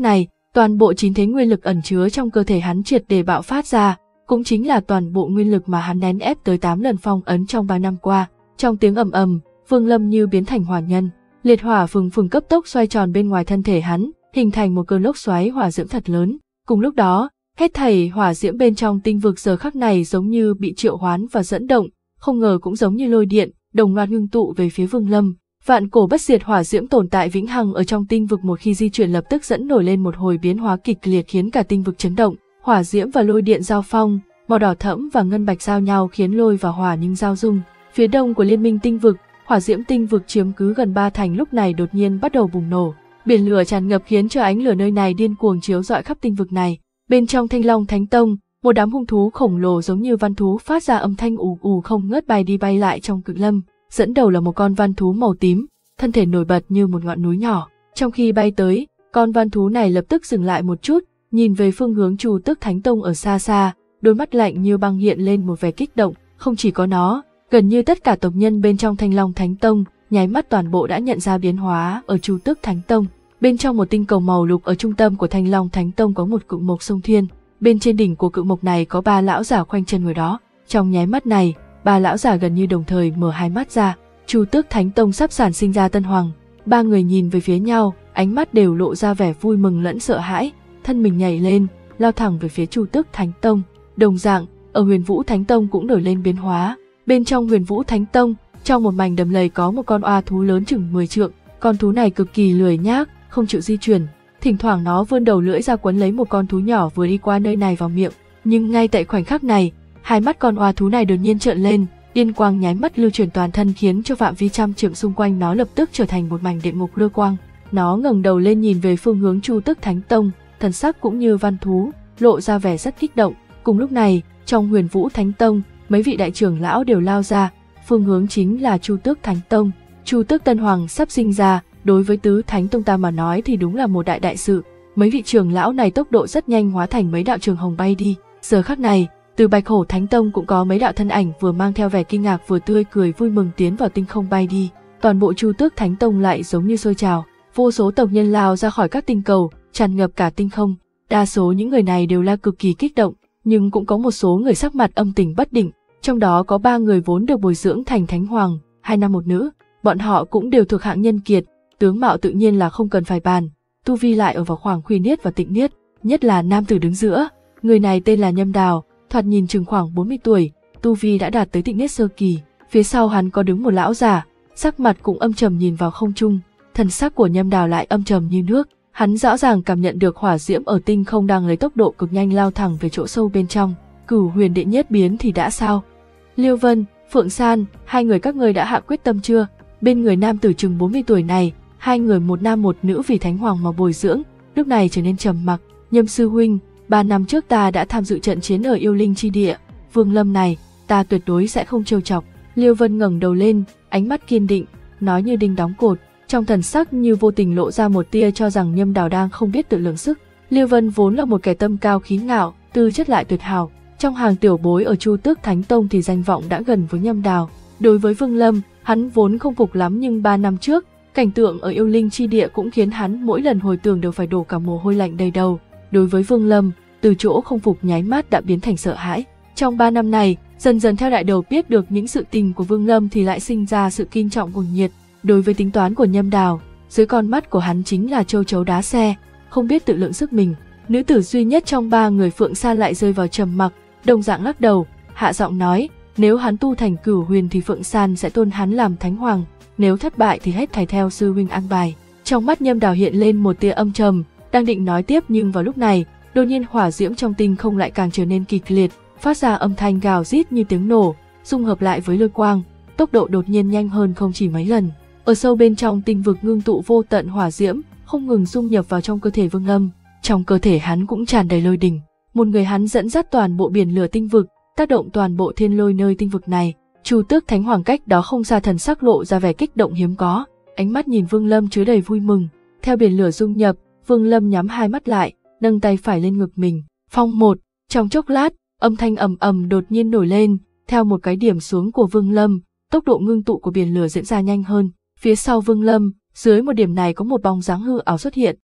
Toàn bộ chín thế nguyên lực ẩn chứa trong cơ thể hắn triệt để bạo phát ra, cũng chính là toàn bộ nguyên lực mà hắn nén ép tới tám lần phong ấn trong ba năm qua. Trong tiếng ầm ầm, Vương Lâm như biến thành hỏa nhân, liệt hỏa phừng phừng cấp tốc xoay tròn bên ngoài thân thể hắn, hình thành một cơn lốc xoáy hỏa diễm thật lớn. Cùng lúc đó, hết thảy hỏa diễm bên trong tinh vực giờ khắc này giống như bị triệu hoán và dẫn động, không ngờ cũng giống như lôi điện, đồng loạt ngưng tụ về phía Vương Lâm. Vạn cổ bất diệt hỏa diễm tồn tại vĩnh hằng ở trong tinh vực một khi di chuyển lập tức dẫn nổi lên một hồi biến hóa kịch liệt khiến cả tinh vực chấn động. Hỏa diễm và lôi điện giao phong, màu đỏ thẫm và ngân bạch giao nhau khiến lôi và hỏa nhưng giao dung. Phía đông của liên minh tinh vực, hỏa diễm tinh vực chiếm cứ gần ba thành lúc này đột nhiên bắt đầu bùng nổ. Biển lửa tràn ngập khiến cho ánh lửa nơi này điên cuồng chiếu rọi khắp tinh vực này. Bên trong Thanh Long Thánh Tông, một đám hung thú khổng lồ giống như văn thú phát ra âm thanh ù ù không ngớt bay đi bay lại trong Cực Lâm. Dẫn đầu là một con văn thú màu tím, thân thể nổi bật như một ngọn núi nhỏ. Trong khi bay tới, con văn thú này lập tức dừng lại một chút, nhìn về phương hướng Chu Tước Thánh Tông ở xa xa, đôi mắt lạnh như băng hiện lên một vẻ kích động. Không chỉ có nó, gần như tất cả tộc nhân bên trong Thanh Long Thánh Tông, nháy mắt toàn bộ đã nhận ra biến hóa ở Chu Tước Thánh Tông. Bên trong một tinh cầu màu lục ở trung tâm của Thanh Long Thánh Tông có một cự mộc sông thiên. Bên trên đỉnh của cự mộc này có ba lão giả khoanh chân ngồi đó. Trong nháy mắt này, ba lão giả gần như đồng thời mở hai mắt ra. Chu Tước Thánh Tông sắp sản sinh ra tân hoàng. Ba người nhìn về phía nhau, ánh mắt đều lộ ra vẻ vui mừng lẫn sợ hãi, thân mình nhảy lên, lao thẳng về phía Chu Tước Thánh Tông. Đồng dạng, ở Huyền Vũ Thánh Tông cũng nổi lên biến hóa. Bên trong Huyền Vũ Thánh Tông, trong một mảnh đầm lầy có một con oa thú lớn chừng mười trượng. Con thú này cực kỳ lười nhác, không chịu di chuyển. Thỉnh thoảng nó vươn đầu lưỡi ra quấn lấy một con thú nhỏ vừa đi qua nơi này vào miệng. Nhưng ngay tại khoảnh khắc này, hai mắt con oa thú này đột nhiên trợn lên, điên quang nháy mắt lưu chuyển toàn thân khiến cho phạm vi trăm trượng xung quanh nó lập tức trở thành một mảnh địa ngục lôi quang. Nó ngẩng đầu lên nhìn về phương hướng Chu Tước Thánh Tông, thần sắc cũng như văn thú, lộ ra vẻ rất kích động. Cùng lúc này, trong Huyền Vũ Thánh Tông, mấy vị đại trưởng lão đều lao ra, phương hướng chính là Chu Tước Thánh Tông. Chu Tước Tân Hoàng sắp sinh ra, đối với Tứ Thánh Tông ta mà nói thì đúng là một đại đại sự. Mấy vị trưởng lão này tốc độ rất nhanh hóa thành mấy đạo trường hồng bay đi. Giờ khắc này, từ Bạch Hổ Thánh Tông cũng có mấy đạo thân ảnh vừa mang theo vẻ kinh ngạc vừa tươi cười vui mừng tiến vào tinh không bay đi. Toàn bộ Chu Tước Thánh Tông lại giống như sôi trào, vô số tộc nhân lao ra khỏi các tinh cầu, tràn ngập cả tinh không. Đa số những người này đều là cực kỳ kích động, nhưng cũng có một số người sắc mặt âm tình bất định. Trong đó có ba người vốn được bồi dưỡng thành Thánh Hoàng, hai nam một nữ. Bọn họ cũng đều thuộc hạng nhân kiệt, tướng mạo tự nhiên là không cần phải bàn, tu vi lại ở vào khoảng Khuy Niết và Tịnh Niết, nhất là nam tử đứng giữa. Người này tên là Nhâm Đào, thoạt nhìn chừng khoảng bốn mươi tuổi, tu vi đã đạt tới Tịnh Niết sơ kỳ. Phía sau hắn có đứng một lão giả, sắc mặt cũng âm trầm nhìn vào không trung. Thần sắc của Nhâm Đào lại âm trầm như nước, hắn rõ ràng cảm nhận được hỏa diễm ở tinh không đang lấy tốc độ cực nhanh lao thẳng về chỗ sâu bên trong. Cửu Huyền Đệ Nhất biến thì đã sao? Liêu Vân, Phượng San, hai người các ngươi đã hạ quyết tâm chưa? Bên người nam tử chừng bốn mươi tuổi này, hai người một nam một nữ vì Thánh Hoàng mà bồi dưỡng, lúc này trở nên trầm mặc. Nhâm sư huynh, ba năm trước ta đã tham dự trận chiến ở Yêu Linh chi địa, Vương Lâm này, ta tuyệt đối sẽ không trêu chọc. Liêu Vân ngẩng đầu lên, ánh mắt kiên định, nói như đinh đóng cột, trong thần sắc như vô tình lộ ra một tia cho rằng Nhâm Đào đang không biết tự lượng sức. Liêu Vân vốn là một kẻ tâm cao khí ngạo, tư chất lại tuyệt hảo, trong hàng tiểu bối ở Chu Tước Thánh Tông thì danh vọng đã gần với Nhâm Đào. Đối với Vương Lâm, hắn vốn không phục lắm nhưng ba năm trước, cảnh tượng ở Yêu Linh chi địa cũng khiến hắn mỗi lần hồi tưởng đều phải đổ cả mồ hôi lạnh đầy đầu. Đối với Vương Lâm, từ chỗ không phục nháy mắt đã biến thành sợ hãi. Trong ba năm này, dần dần theo đại đầu biết được những sự tình của Vương Lâm thì lại sinh ra sự kinh trọng cuồng nhiệt. Đối với tính toán của Nhâm Đào, dưới con mắt của hắn chính là châu chấu đá xe, không biết tự lượng sức mình. Nữ tử duy nhất trong ba người Phượng San lại rơi vào trầm mặc, đồng dạng lắc đầu, hạ giọng nói, nếu hắn tu thành Cửu Huyền thì Phượng San sẽ tôn hắn làm Thánh Hoàng, nếu thất bại thì hết thảy theo sư huynh an bài. Trong mắt Nhâm Đào hiện lên một tia âm trầm, đang định nói tiếp nhưng vào lúc này, đột nhiên hỏa diễm trong tinh không lại càng trở nên kịch liệt, phát ra âm thanh gào rít như tiếng nổ, dung hợp lại với lôi quang, tốc độ đột nhiên nhanh hơn không chỉ mấy lần. Ở sâu bên trong tinh vực ngưng tụ vô tận hỏa diễm, không ngừng dung nhập vào trong cơ thể Vương Lâm. Trong cơ thể hắn cũng tràn đầy lôi đình, một người hắn dẫn dắt toàn bộ biển lửa tinh vực, tác động toàn bộ thiên lôi nơi tinh vực này. Chu Tước Thánh Hoàng cách đó không xa thần sắc lộ ra vẻ kích động hiếm có, ánh mắt nhìn Vương Lâm chứa đầy vui mừng. Theo biển lửa dung nhập, Vương Lâm nhắm hai mắt lại, nâng tay phải lên ngực mình. Phong một, trong chốc lát, âm thanh ầm ầm đột nhiên nổi lên, theo một cái điểm xuống của Vương Lâm, tốc độ ngưng tụ của biển lửa diễn ra nhanh hơn. Phía sau Vương Lâm, dưới một điểm này có một bóng dáng hư ảo xuất hiện,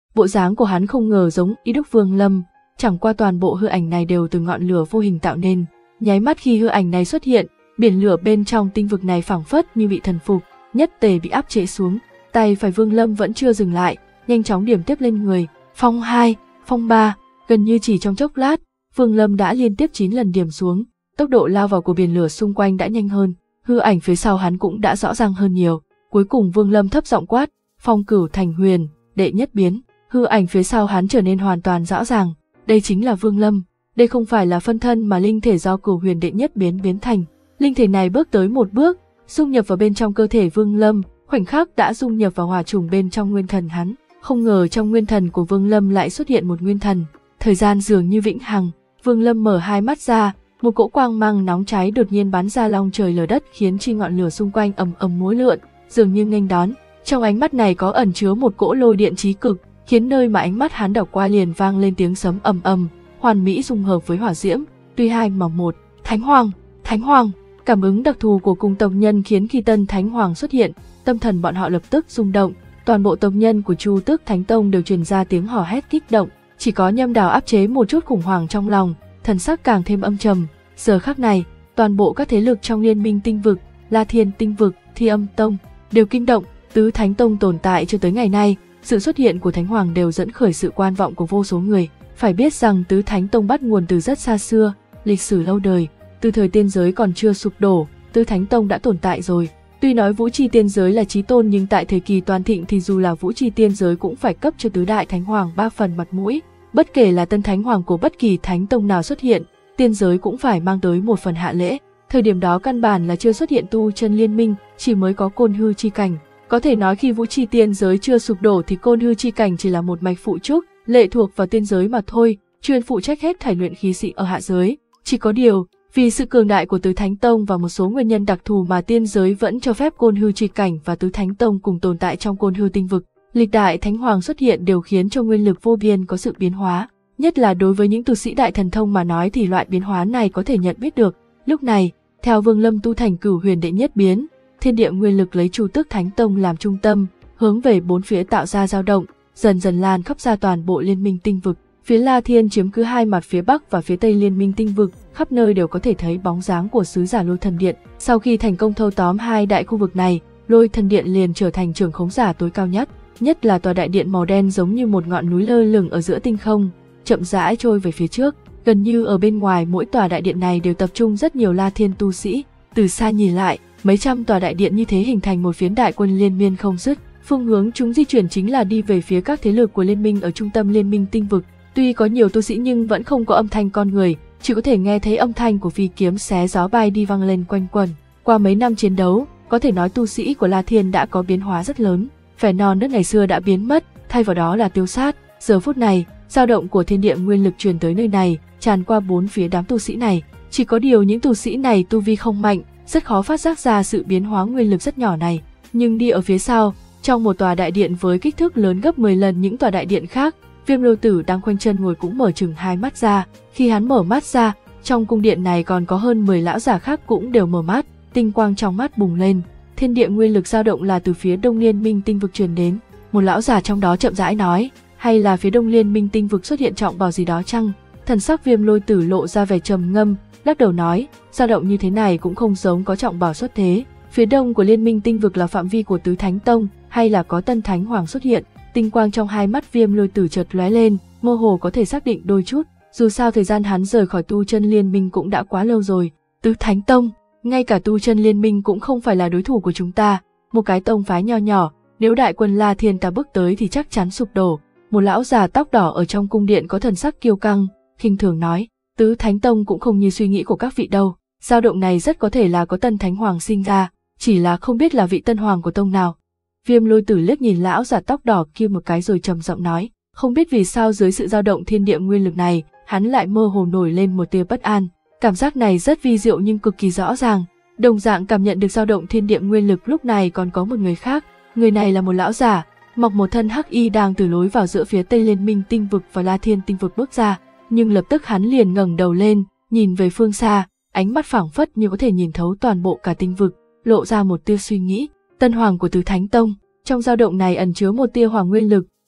Bộ dáng của hắn không ngờ giống Y Đức Vương Lâm, chẳng qua toàn bộ hư ảnh này đều từ ngọn lửa vô hình tạo nên. Nháy mắt khi hư ảnh này xuất hiện, biển lửa bên trong tinh vực này phảng phất như bị thần phục, nhất tề bị áp chế xuống. Tay phải Vương Lâm vẫn chưa dừng lại, nhanh chóng điểm tiếp lên người. Phong hai, phong ba, gần như chỉ trong chốc lát, Vương Lâm đã liên tiếp chín lần điểm xuống. Tốc độ lao vào của biển lửa xung quanh đã nhanh hơn, hư ảnh phía sau hắn cũng đã rõ ràng hơn nhiều. Cuối cùng Vương Lâm thấp giọng quát, Phong Cửu Thành Huyền, đệ nhất biến. Hư ảnh phía sau hắn trở nên hoàn toàn rõ ràng, đây chính là Vương Lâm. Đây không phải là phân thân mà linh thể do Cửu Huyền đệ nhất biến biến thành. Linh thể này bước tới một bước, dung nhập vào bên trong cơ thể Vương Lâm, khoảnh khắc đã dung nhập vào hỏa trùng bên trong nguyên thần hắn. Không ngờ trong nguyên thần của Vương Lâm lại xuất hiện một nguyên thần, thời gian dường như vĩnh hằng. Vương Lâm mở hai mắt ra, một cỗ quang mang nóng cháy đột nhiên bắn ra long trời lở đất, khiến chi ngọn lửa xung quanh ầm ầm múa lượn, dường như nghênh đón. Trong ánh mắt này có ẩn chứa một cỗ lôi điện chí cực, khiến nơi mà ánh mắt hắn đảo qua liền vang lên tiếng sấm ầm ầm, hoàn mỹ dung hợp với hỏa diễm, tuy hai mà một. Thánh Hoàng, Thánh Hoàng. Cảm ứng đặc thù của cùng tộc nhân khiến khi tân Thánh Hoàng xuất hiện, tâm thần bọn họ lập tức rung động. Toàn bộ tộc nhân của Chu Tước Thánh Tông đều truyền ra tiếng hò hét kích động, chỉ có Nhâm Đào áp chế một chút khủng hoảng trong lòng, thần sắc càng thêm âm trầm. Giờ khắc này, toàn bộ các thế lực trong Liên Minh Tinh Vực, La Thiên Tinh Vực, Thi Âm Tông đều kinh động. Tứ Thánh Tông tồn tại cho tới ngày nay, sự xuất hiện của Thánh Hoàng đều dẫn khởi sự quan vọng của vô số người. Phải biết rằng Tứ Thánh Tông bắt nguồn từ rất xa xưa, lịch sử lâu đời, từ thời tiên giới còn chưa sụp đổ, Tứ Thánh Tông đã tồn tại rồi. Tuy nói Vũ Chi Tiên Giới là chí tôn, nhưng tại thời kỳ toàn thịnh thì dù là Vũ Chi Tiên Giới cũng phải cấp cho Tứ Đại Thánh Hoàng ba phần mặt mũi. Bất kể là tân Thánh Hoàng của bất kỳ Thánh Tông nào xuất hiện, tiên giới cũng phải mang tới một phần hạ lễ. Thời điểm đó căn bản là chưa xuất hiện tu chân liên minh, chỉ mới có Côn Hư Chi Cảnh. Có thể nói khi Vũ Chi Tiên Giới chưa sụp đổ thì Côn Hư Chi Cảnh chỉ là một mạch phụ trúc, lệ thuộc vào tiên giới mà thôi, chuyên phụ trách hết thảy luyện khí sĩ ở hạ giới. Chỉ có điều, vì sự cường đại của Tứ Thánh Tông và một số nguyên nhân đặc thù mà tiên giới vẫn cho phép Côn Hư Chi Cảnh và Tứ Thánh Tông cùng tồn tại trong Côn Hư Tinh Vực. Lịch đại Thánh Hoàng xuất hiện đều khiến cho nguyên lực vô biên có sự biến hóa, nhất là đối với những tu sĩ đại thần thông mà nói thì loại biến hóa này có thể nhận biết được. Lúc này, theo Vương Lâm tu thành Cửu Huyền đệ nhất biến, thiên địa nguyên lực lấy Chu Tước Thánh Tông làm trung tâm, hướng về bốn phía tạo ra dao động, dần dần lan khắp ra toàn bộ Liên Minh Tinh Vực. Phía La Thiên chiếm cứ hai mặt phía Bắc và phía Tây Liên Minh Tinh Vực, khắp nơi đều có thể thấy bóng dáng của sứ giả Lôi Thần Điện. Sau khi thành công thâu tóm hai đại khu vực này, Lôi Thần Điện liền trở thành trưởng khống giả tối cao nhất, nhất là tòa đại điện màu đen giống như một ngọn núi lơ lửng ở giữa tinh không, chậm rãi trôi về phía trước. Gần như ở bên ngoài mỗi tòa đại điện này đều tập trung rất nhiều La Thiên tu sĩ. Từ xa nhìn lại, mấy trăm tòa đại điện như thế hình thành một phiến đại quân liên miên không dứt. Phương hướng chúng di chuyển chính là đi về phía các thế lực của liên minh ở trung tâm Liên Minh Tinh Vực. Tuy có nhiều tu sĩ nhưng vẫn không có âm thanh con người, chỉ có thể nghe thấy âm thanh của phi kiếm xé gió bay đi vang lên quanh quẩn. Qua mấy năm chiến đấu, có thể nói tu sĩ của La Thiên đã có biến hóa rất lớn. Vẻ non nớt ngày xưa đã biến mất, thay vào đó là tiêu sát. Giờ phút này, dao động của thiên địa nguyên lực truyền tới nơi này, tràn qua bốn phía đám tu sĩ này. Chỉ có điều những tu sĩ này tu vi không mạnh, rất khó phát giác ra sự biến hóa nguyên lực rất nhỏ này. Nhưng đi ở phía sau, trong một tòa đại điện với kích thước lớn gấp mười lần những tòa đại điện khác, Viêm Lôi Tử đang khoanh chân ngồi cũng mở chừng hai mắt ra. Khi hắn mở mắt ra, trong cung điện này còn có hơn mười lão giả khác cũng đều mở mắt, tinh quang trong mắt bùng lên. Thiên địa nguyên lực dao động là từ phía Đông Liên Minh Tinh Vực truyền đến. Một lão giả trong đó chậm rãi nói, hay là phía Đông Liên Minh Tinh Vực xuất hiện trọng bảo gì đó chăng? Thần sắc Viêm Lôi Tử lộ ra vẻ trầm ngâm, lắc đầu nói, dao động như thế này cũng không giống có trọng bảo xuất thế. Phía đông của Liên Minh Tinh Vực là phạm vi của Tứ Thánh Tông, hay là có tân Thánh Hoàng xuất hiện? Tinh quang trong hai mắt Viêm Lôi Tử chợt lóe lên, mơ hồ có thể xác định đôi chút. Dù sao thời gian hắn rời khỏi tu chân liên minh cũng đã quá lâu rồi. Tứ Thánh Tông, ngay cả tu chân liên minh cũng không phải là đối thủ của chúng ta. Một cái tông phái nho nhỏ, nếu đại quân La Thiên ta bước tới thì chắc chắn sụp đổ. Một lão già tóc đỏ ở trong cung điện có thần sắc kiêu căng, khinh thường nói, Tứ Thánh Tông cũng không như suy nghĩ của các vị đâu. Dao động này rất có thể là có tân Thánh Hoàng sinh ra, chỉ là không biết là vị tân hoàng của tông nào. Viêm Lôi Tử liếc nhìn lão già tóc đỏ kia một cái rồi trầm giọng nói, không biết vì sao dưới sự dao động thiên địa nguyên lực này, hắn lại mơ hồ nổi lên một tia bất an. Cảm giác này rất vi diệu nhưng cực kỳ rõ ràng. Đồng dạng cảm nhận được dao động thiên địa nguyên lực lúc này còn có một người khác. Người này là một lão giả, mặc một thân hắc y đang từ lối vào giữa phía Tây Liên Minh Tinh Vực và La Thiên Tinh Vực bước ra. Nhưng lập tức hắn liền ngẩng đầu lên, nhìn về phương xa, ánh mắt phảng phất như có thể nhìn thấu toàn bộ cả tinh vực, lộ ra một tia suy nghĩ. Tân hoàng của Tứ Thánh Tông, trong dao động này ẩn chứa một tia hoàng nguyên lực,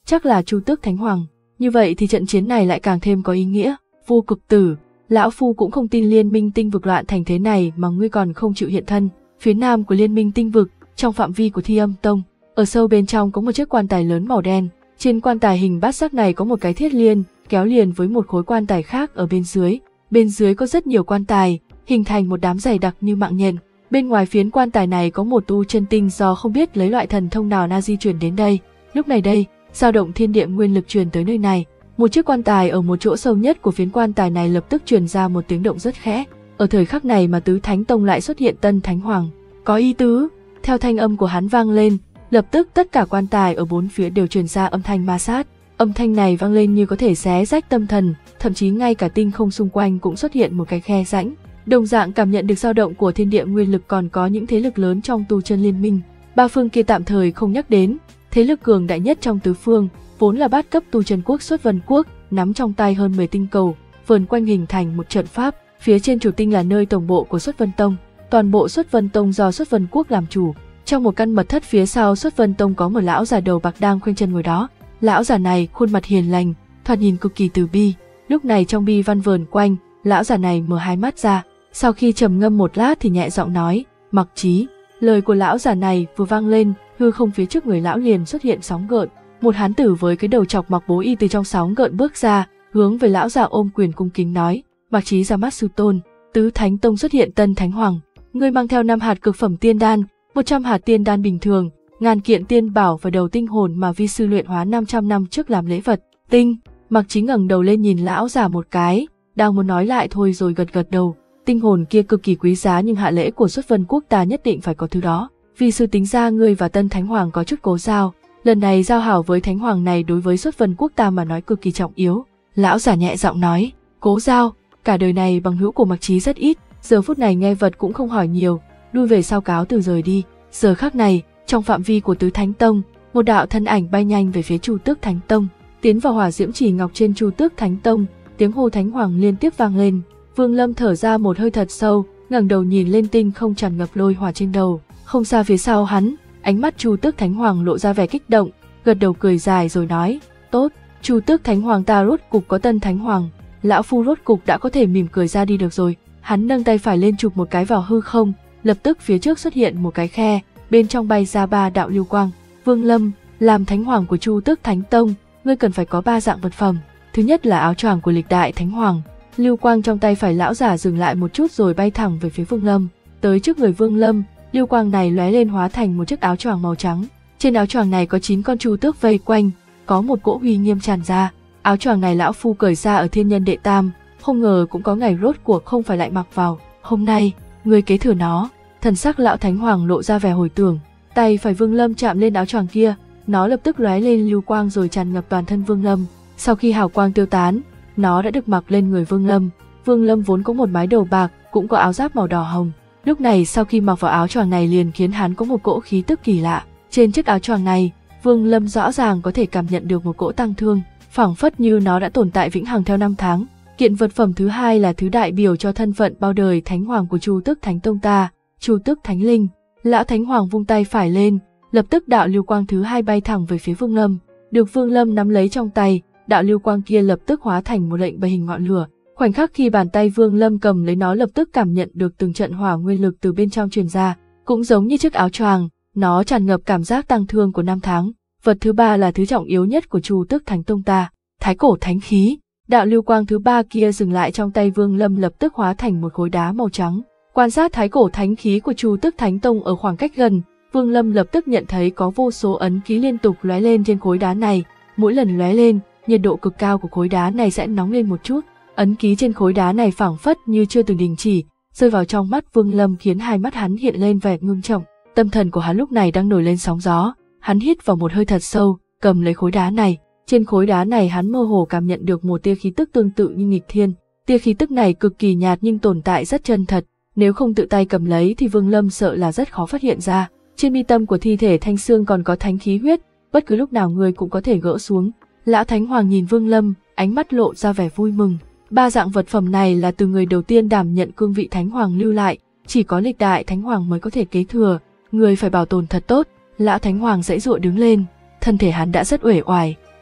chắc là Chu Tước Thánh Hoàng. Như vậy thì trận chiến này lại càng thêm có ý nghĩa. Vô Cực Tử, lão phu cũng không tin liên minh tinh vực loạn thành thế này mà ngươi còn không chịu hiện thân. Phía nam của liên minh tinh vực, trong phạm vi của Thi Âm Tông, ở sâu bên trong có một chiếc quan tài lớn màu đen. Trên quan tài hình bát giác này có một cái thiết liên, kéo liền với một khối quan tài khác ở bên dưới. Bên dưới có rất nhiều quan tài, hình thành một đám dày đặc như mạng nhện. Bên ngoài phiến quan tài này có một tu chân tinh do không biết lấy loại thần thông nào na di chuyển đến đây. Lúc này đây, dao động thiên địa nguyên lực truyền tới nơi này. Một chiếc quan tài ở một chỗ sâu nhất của phiến quan tài này lập tức truyền ra một tiếng động rất khẽ. Ở thời khắc này mà Tứ Thánh Tông lại xuất hiện Tân Thánh Hoàng. Có ý tứ, theo thanh âm của hắn vang lên, lập tức tất cả quan tài ở bốn phía đều truyền ra âm thanh ma sát. Âm thanh này vang lên như có thể xé rách tâm thần, thậm chí ngay cả tinh không xung quanh cũng xuất hiện một cái khe rãnh. Đồng dạng cảm nhận được dao động của thiên địa nguyên lực còn có những thế lực lớn trong tu chân liên minh. Ba phương kia tạm thời không nhắc đến, thế lực cường đại nhất trong tứ phương, vốn là bát cấp tu chân quốc Xuất Vân Quốc, nắm trong tay hơn mười tinh cầu, vờn quanh hình thành một trận pháp, phía trên chủ tinh là nơi tổng bộ của Xuất Vân Tông. Toàn bộ Xuất Vân Tông do Xuất Vân Quốc làm chủ. Trong một căn mật thất phía sau Xuất Vân Tông có một lão già đầu bạc đang khoanh chân ngồi đó. Lão già này khuôn mặt hiền lành, thoạt nhìn cực kỳ từ bi. Lúc này trong bi văn vờn quanh, lão già này mở hai mắt ra. Sau khi trầm ngâm một lát thì nhẹ giọng nói, Mặc Chí. Lời của lão già này vừa vang lên, hư không phía trước người lão liền xuất hiện sóng gợn. Một hán tử với cái đầu chọc mặc bố y từ trong sóng gợn bước ra, hướng về lão già ôm quyền cung kính nói, Mặc Chí ra mắt sư tôn. Tứ Thánh Tông xuất hiện Tân Thánh Hoàng. Ngươi mang theo năm hạt cực phẩm tiên đan, một trăm hạt tiên đan bình thường, ngàn kiện tiên bảo và đầu tinh hồn mà vi sư luyện hóa năm trăm năm trước làm lễ vật. Tinh, Mặc Chí ngẩng đầu lên nhìn lão già một cái, đang muốn nói lại thôi rồi gật gật đầu. Tinh hồn kia cực kỳ quý giá nhưng hạ lễ của Xuất Vân Quốc ta nhất định phải có thứ đó. Vi sư tính ra ngươi và Tân Thánh Hoàng có chút cố giao, lần này giao hảo với Thánh Hoàng này đối với Xuất Vân Quốc ta mà nói cực kỳ trọng yếu. Lão già nhẹ giọng nói, cố giao, cả đời này bằng hữu của Mặc Chí rất ít, giờ phút này nghe vật cũng không hỏi nhiều, lui về sau cáo từ rời đi. Giờ khắc này, trong phạm vi của Tứ Thánh Tông, một đạo thân ảnh bay nhanh về phía Chu Tước Thánh Tông, tiến vào hỏa diễm chỉ ngọc trên Chu Tước Thánh Tông, tiếng hô Thánh Hoàng liên tiếp vang lên. Vương Lâm thở ra một hơi thật sâu, ngẩng đầu nhìn lên tinh không tràn ngập lôi hỏa trên đầu. Không xa phía sau hắn, ánh mắt Chu Tước Thánh Hoàng lộ ra vẻ kích động, gật đầu cười dài rồi nói, tốt, Chu Tước Thánh Hoàng ta rốt cục có Tân Thánh Hoàng, lão phu rốt cục đã có thể mỉm cười ra đi được rồi. Hắn nâng tay phải lên chụp một cái vào hư không, lập tức phía trước xuất hiện một cái khe, bên trong bay ra ba đạo lưu quang. Vương Lâm, làm Thánh Hoàng của Chu Tước Thánh Tông, ngươi cần phải có ba dạng vật phẩm. Thứ nhất là áo choàng của lịch đại Thánh Hoàng. Lưu quang trong tay phải lão giả dừng lại một chút rồi bay thẳng về phía Vương Lâm. Tới trước người Vương Lâm, lưu quang này lóe lên hóa thành một chiếc áo choàng màu trắng. Trên áo choàng này có chín con chu tước vây quanh, có một cỗ uy nghiêm tràn ra. Áo choàng này lão phu cởi ra ở Thiên Nhân Đệ Tam, không ngờ cũng có ngày rốt cuộc không phải lại mặc vào. Hôm nay, người kế thừa nó. Thần sắc lão Thánh Hoàng lộ ra vẻ hồi tưởng. Tay phải Vương Lâm chạm lên áo choàng kia, nó lập tức lóe lên lưu quang rồi tràn ngập toàn thân Vương Lâm. Sau khi hào quang tiêu tán, nó đã được mặc lên người Vương Lâm. Vương Lâm vốn có một mái đầu bạc, cũng có áo giáp màu đỏ hồng. Lúc này sau khi mặc vào áo choàng này liền khiến hắn có một cỗ khí tức kỳ lạ. Trên chiếc áo choàng này, Vương Lâm rõ ràng có thể cảm nhận được một cỗ tăng thương, phảng phất như nó đã tồn tại vĩnh hằng theo năm tháng. Kiện vật phẩm thứ hai là thứ đại biểu cho thân phận bao đời Thánh Hoàng của Chu Tước Thánh Tông ta, Chu Tước Thánh Linh. Lão Thánh Hoàng vung tay phải lên, lập tức đạo lưu quang thứ hai bay thẳng về phía Vương Lâm. Được Vương Lâm nắm lấy trong tay, đạo lưu quang kia lập tức hóa thành một lệnh bài hình ngọn lửa. Khoảnh khắc khi bàn tay Vương Lâm cầm lấy nó lập tức cảm nhận được từng trận hỏa nguyên lực từ bên trong truyền ra, cũng giống như chiếc áo choàng, nó tràn ngập cảm giác tăng thương của năm tháng. Vật thứ ba là thứ trọng yếu nhất của Chu Tước Thánh Tông ta, Thái Cổ Thánh Khí. Đạo lưu quang thứ ba kia dừng lại trong tay Vương Lâm lập tức hóa thành một khối đá màu trắng. Quan sát Thái Cổ Thánh Khí của Chu Tước Thánh Tông ở khoảng cách gần, Vương Lâm lập tức nhận thấy có vô số ấn ký liên tục lóe lên trên khối đá này. Mỗi lần lóe lên, nhiệt độ cực cao của khối đá này sẽ nóng lên một chút. Ấn ký trên khối đá này phảng phất như chưa từng đình chỉ, rơi vào trong mắt Vương Lâm khiến hai mắt hắn hiện lên vẻ ngưng trọng. Tâm thần của hắn lúc này đang nổi lên sóng gió. Hắn hít vào một hơi thật sâu, cầm lấy khối đá này. Trên khối đá này hắn mơ hồ cảm nhận được một tia khí tức tương tự như nghịch thiên. Tia khí tức này cực kỳ nhạt nhưng tồn tại rất chân thật. Nếu không tự tay cầm lấy thì Vương Lâm sợ là rất khó phát hiện ra. Trên mi tâm của thi thể Thanh Xương còn có thánh khí huyết, bất cứ lúc nào người cũng có thể gỡ xuống. Lão Thánh Hoàng nhìn Vương Lâm, ánh mắt lộ ra vẻ vui mừng. Ba dạng vật phẩm này là từ người đầu tiên đảm nhận cương vị Thánh Hoàng lưu lại, chỉ có lịch đại Thánh Hoàng mới có thể kế thừa, người phải bảo tồn thật tốt. Lão Thánh Hoàng giãy giụa đứng lên, thân thể hắn đã rất uể oải,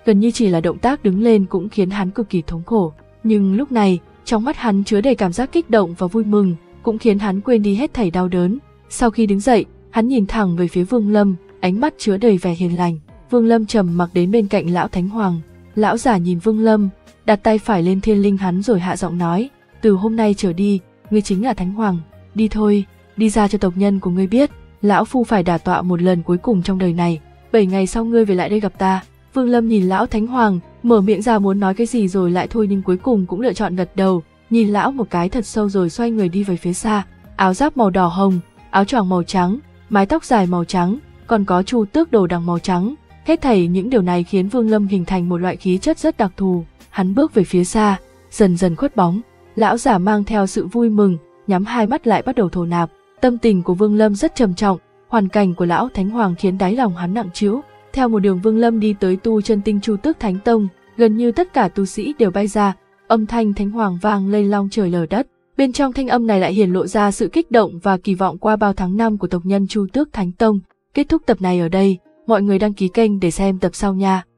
gần như chỉ là động tác đứng lên cũng khiến hắn cực kỳ thống khổ. Nhưng lúc này, trong mắt hắn chứa đầy cảm giác kích động và vui mừng, cũng khiến hắn quên đi hết thảy đau đớn. Sau khi đứng dậy, hắn nhìn thẳng về phía Vương Lâm, ánh mắt chứa đầy vẻ hiền lành. Vương Lâm trầm mặc đến bên cạnh lão Thánh Hoàng. Lão giả nhìn Vương Lâm, đặt tay phải lên thiên linh hắn rồi hạ giọng nói, từ hôm nay trở đi, ngươi chính là Thánh Hoàng, đi thôi, đi ra cho tộc nhân của ngươi biết, lão phu phải đả tọa một lần cuối cùng trong đời này, bảy ngày sau ngươi về lại đây gặp ta. Vương Lâm nhìn lão Thánh Hoàng, mở miệng ra muốn nói cái gì rồi lại thôi, nhưng cuối cùng cũng lựa chọn gật đầu, nhìn lão một cái thật sâu rồi xoay người đi về phía xa. Áo giáp màu đỏ hồng, áo choàng màu trắng, mái tóc dài màu trắng, còn có chu tước đồ đằng màu trắng. Hết thảy những điều này khiến Vương Lâm hình thành một loại khí chất rất đặc thù. Hắn bước về phía xa, dần dần khuất bóng. Lão giả mang theo sự vui mừng, nhắm hai mắt lại bắt đầu thổ nạp. Tâm tình của Vương Lâm rất trầm trọng, hoàn cảnh của lão Thánh Hoàng khiến đáy lòng hắn nặng trĩu. Theo một đường Vương Lâm đi tới tu chân tinh Chu Tước Thánh Tông, gần như tất cả tu sĩ đều bay ra, âm thanh Thánh Hoàng vang lên long trời lở đất. Bên trong thanh âm này lại hiển lộ ra sự kích động và kỳ vọng qua bao tháng năm của tộc nhân Chu Tước Thánh Tông. Kết thúc tập này ở đây, mọi người đăng ký kênh để xem tập sau nha.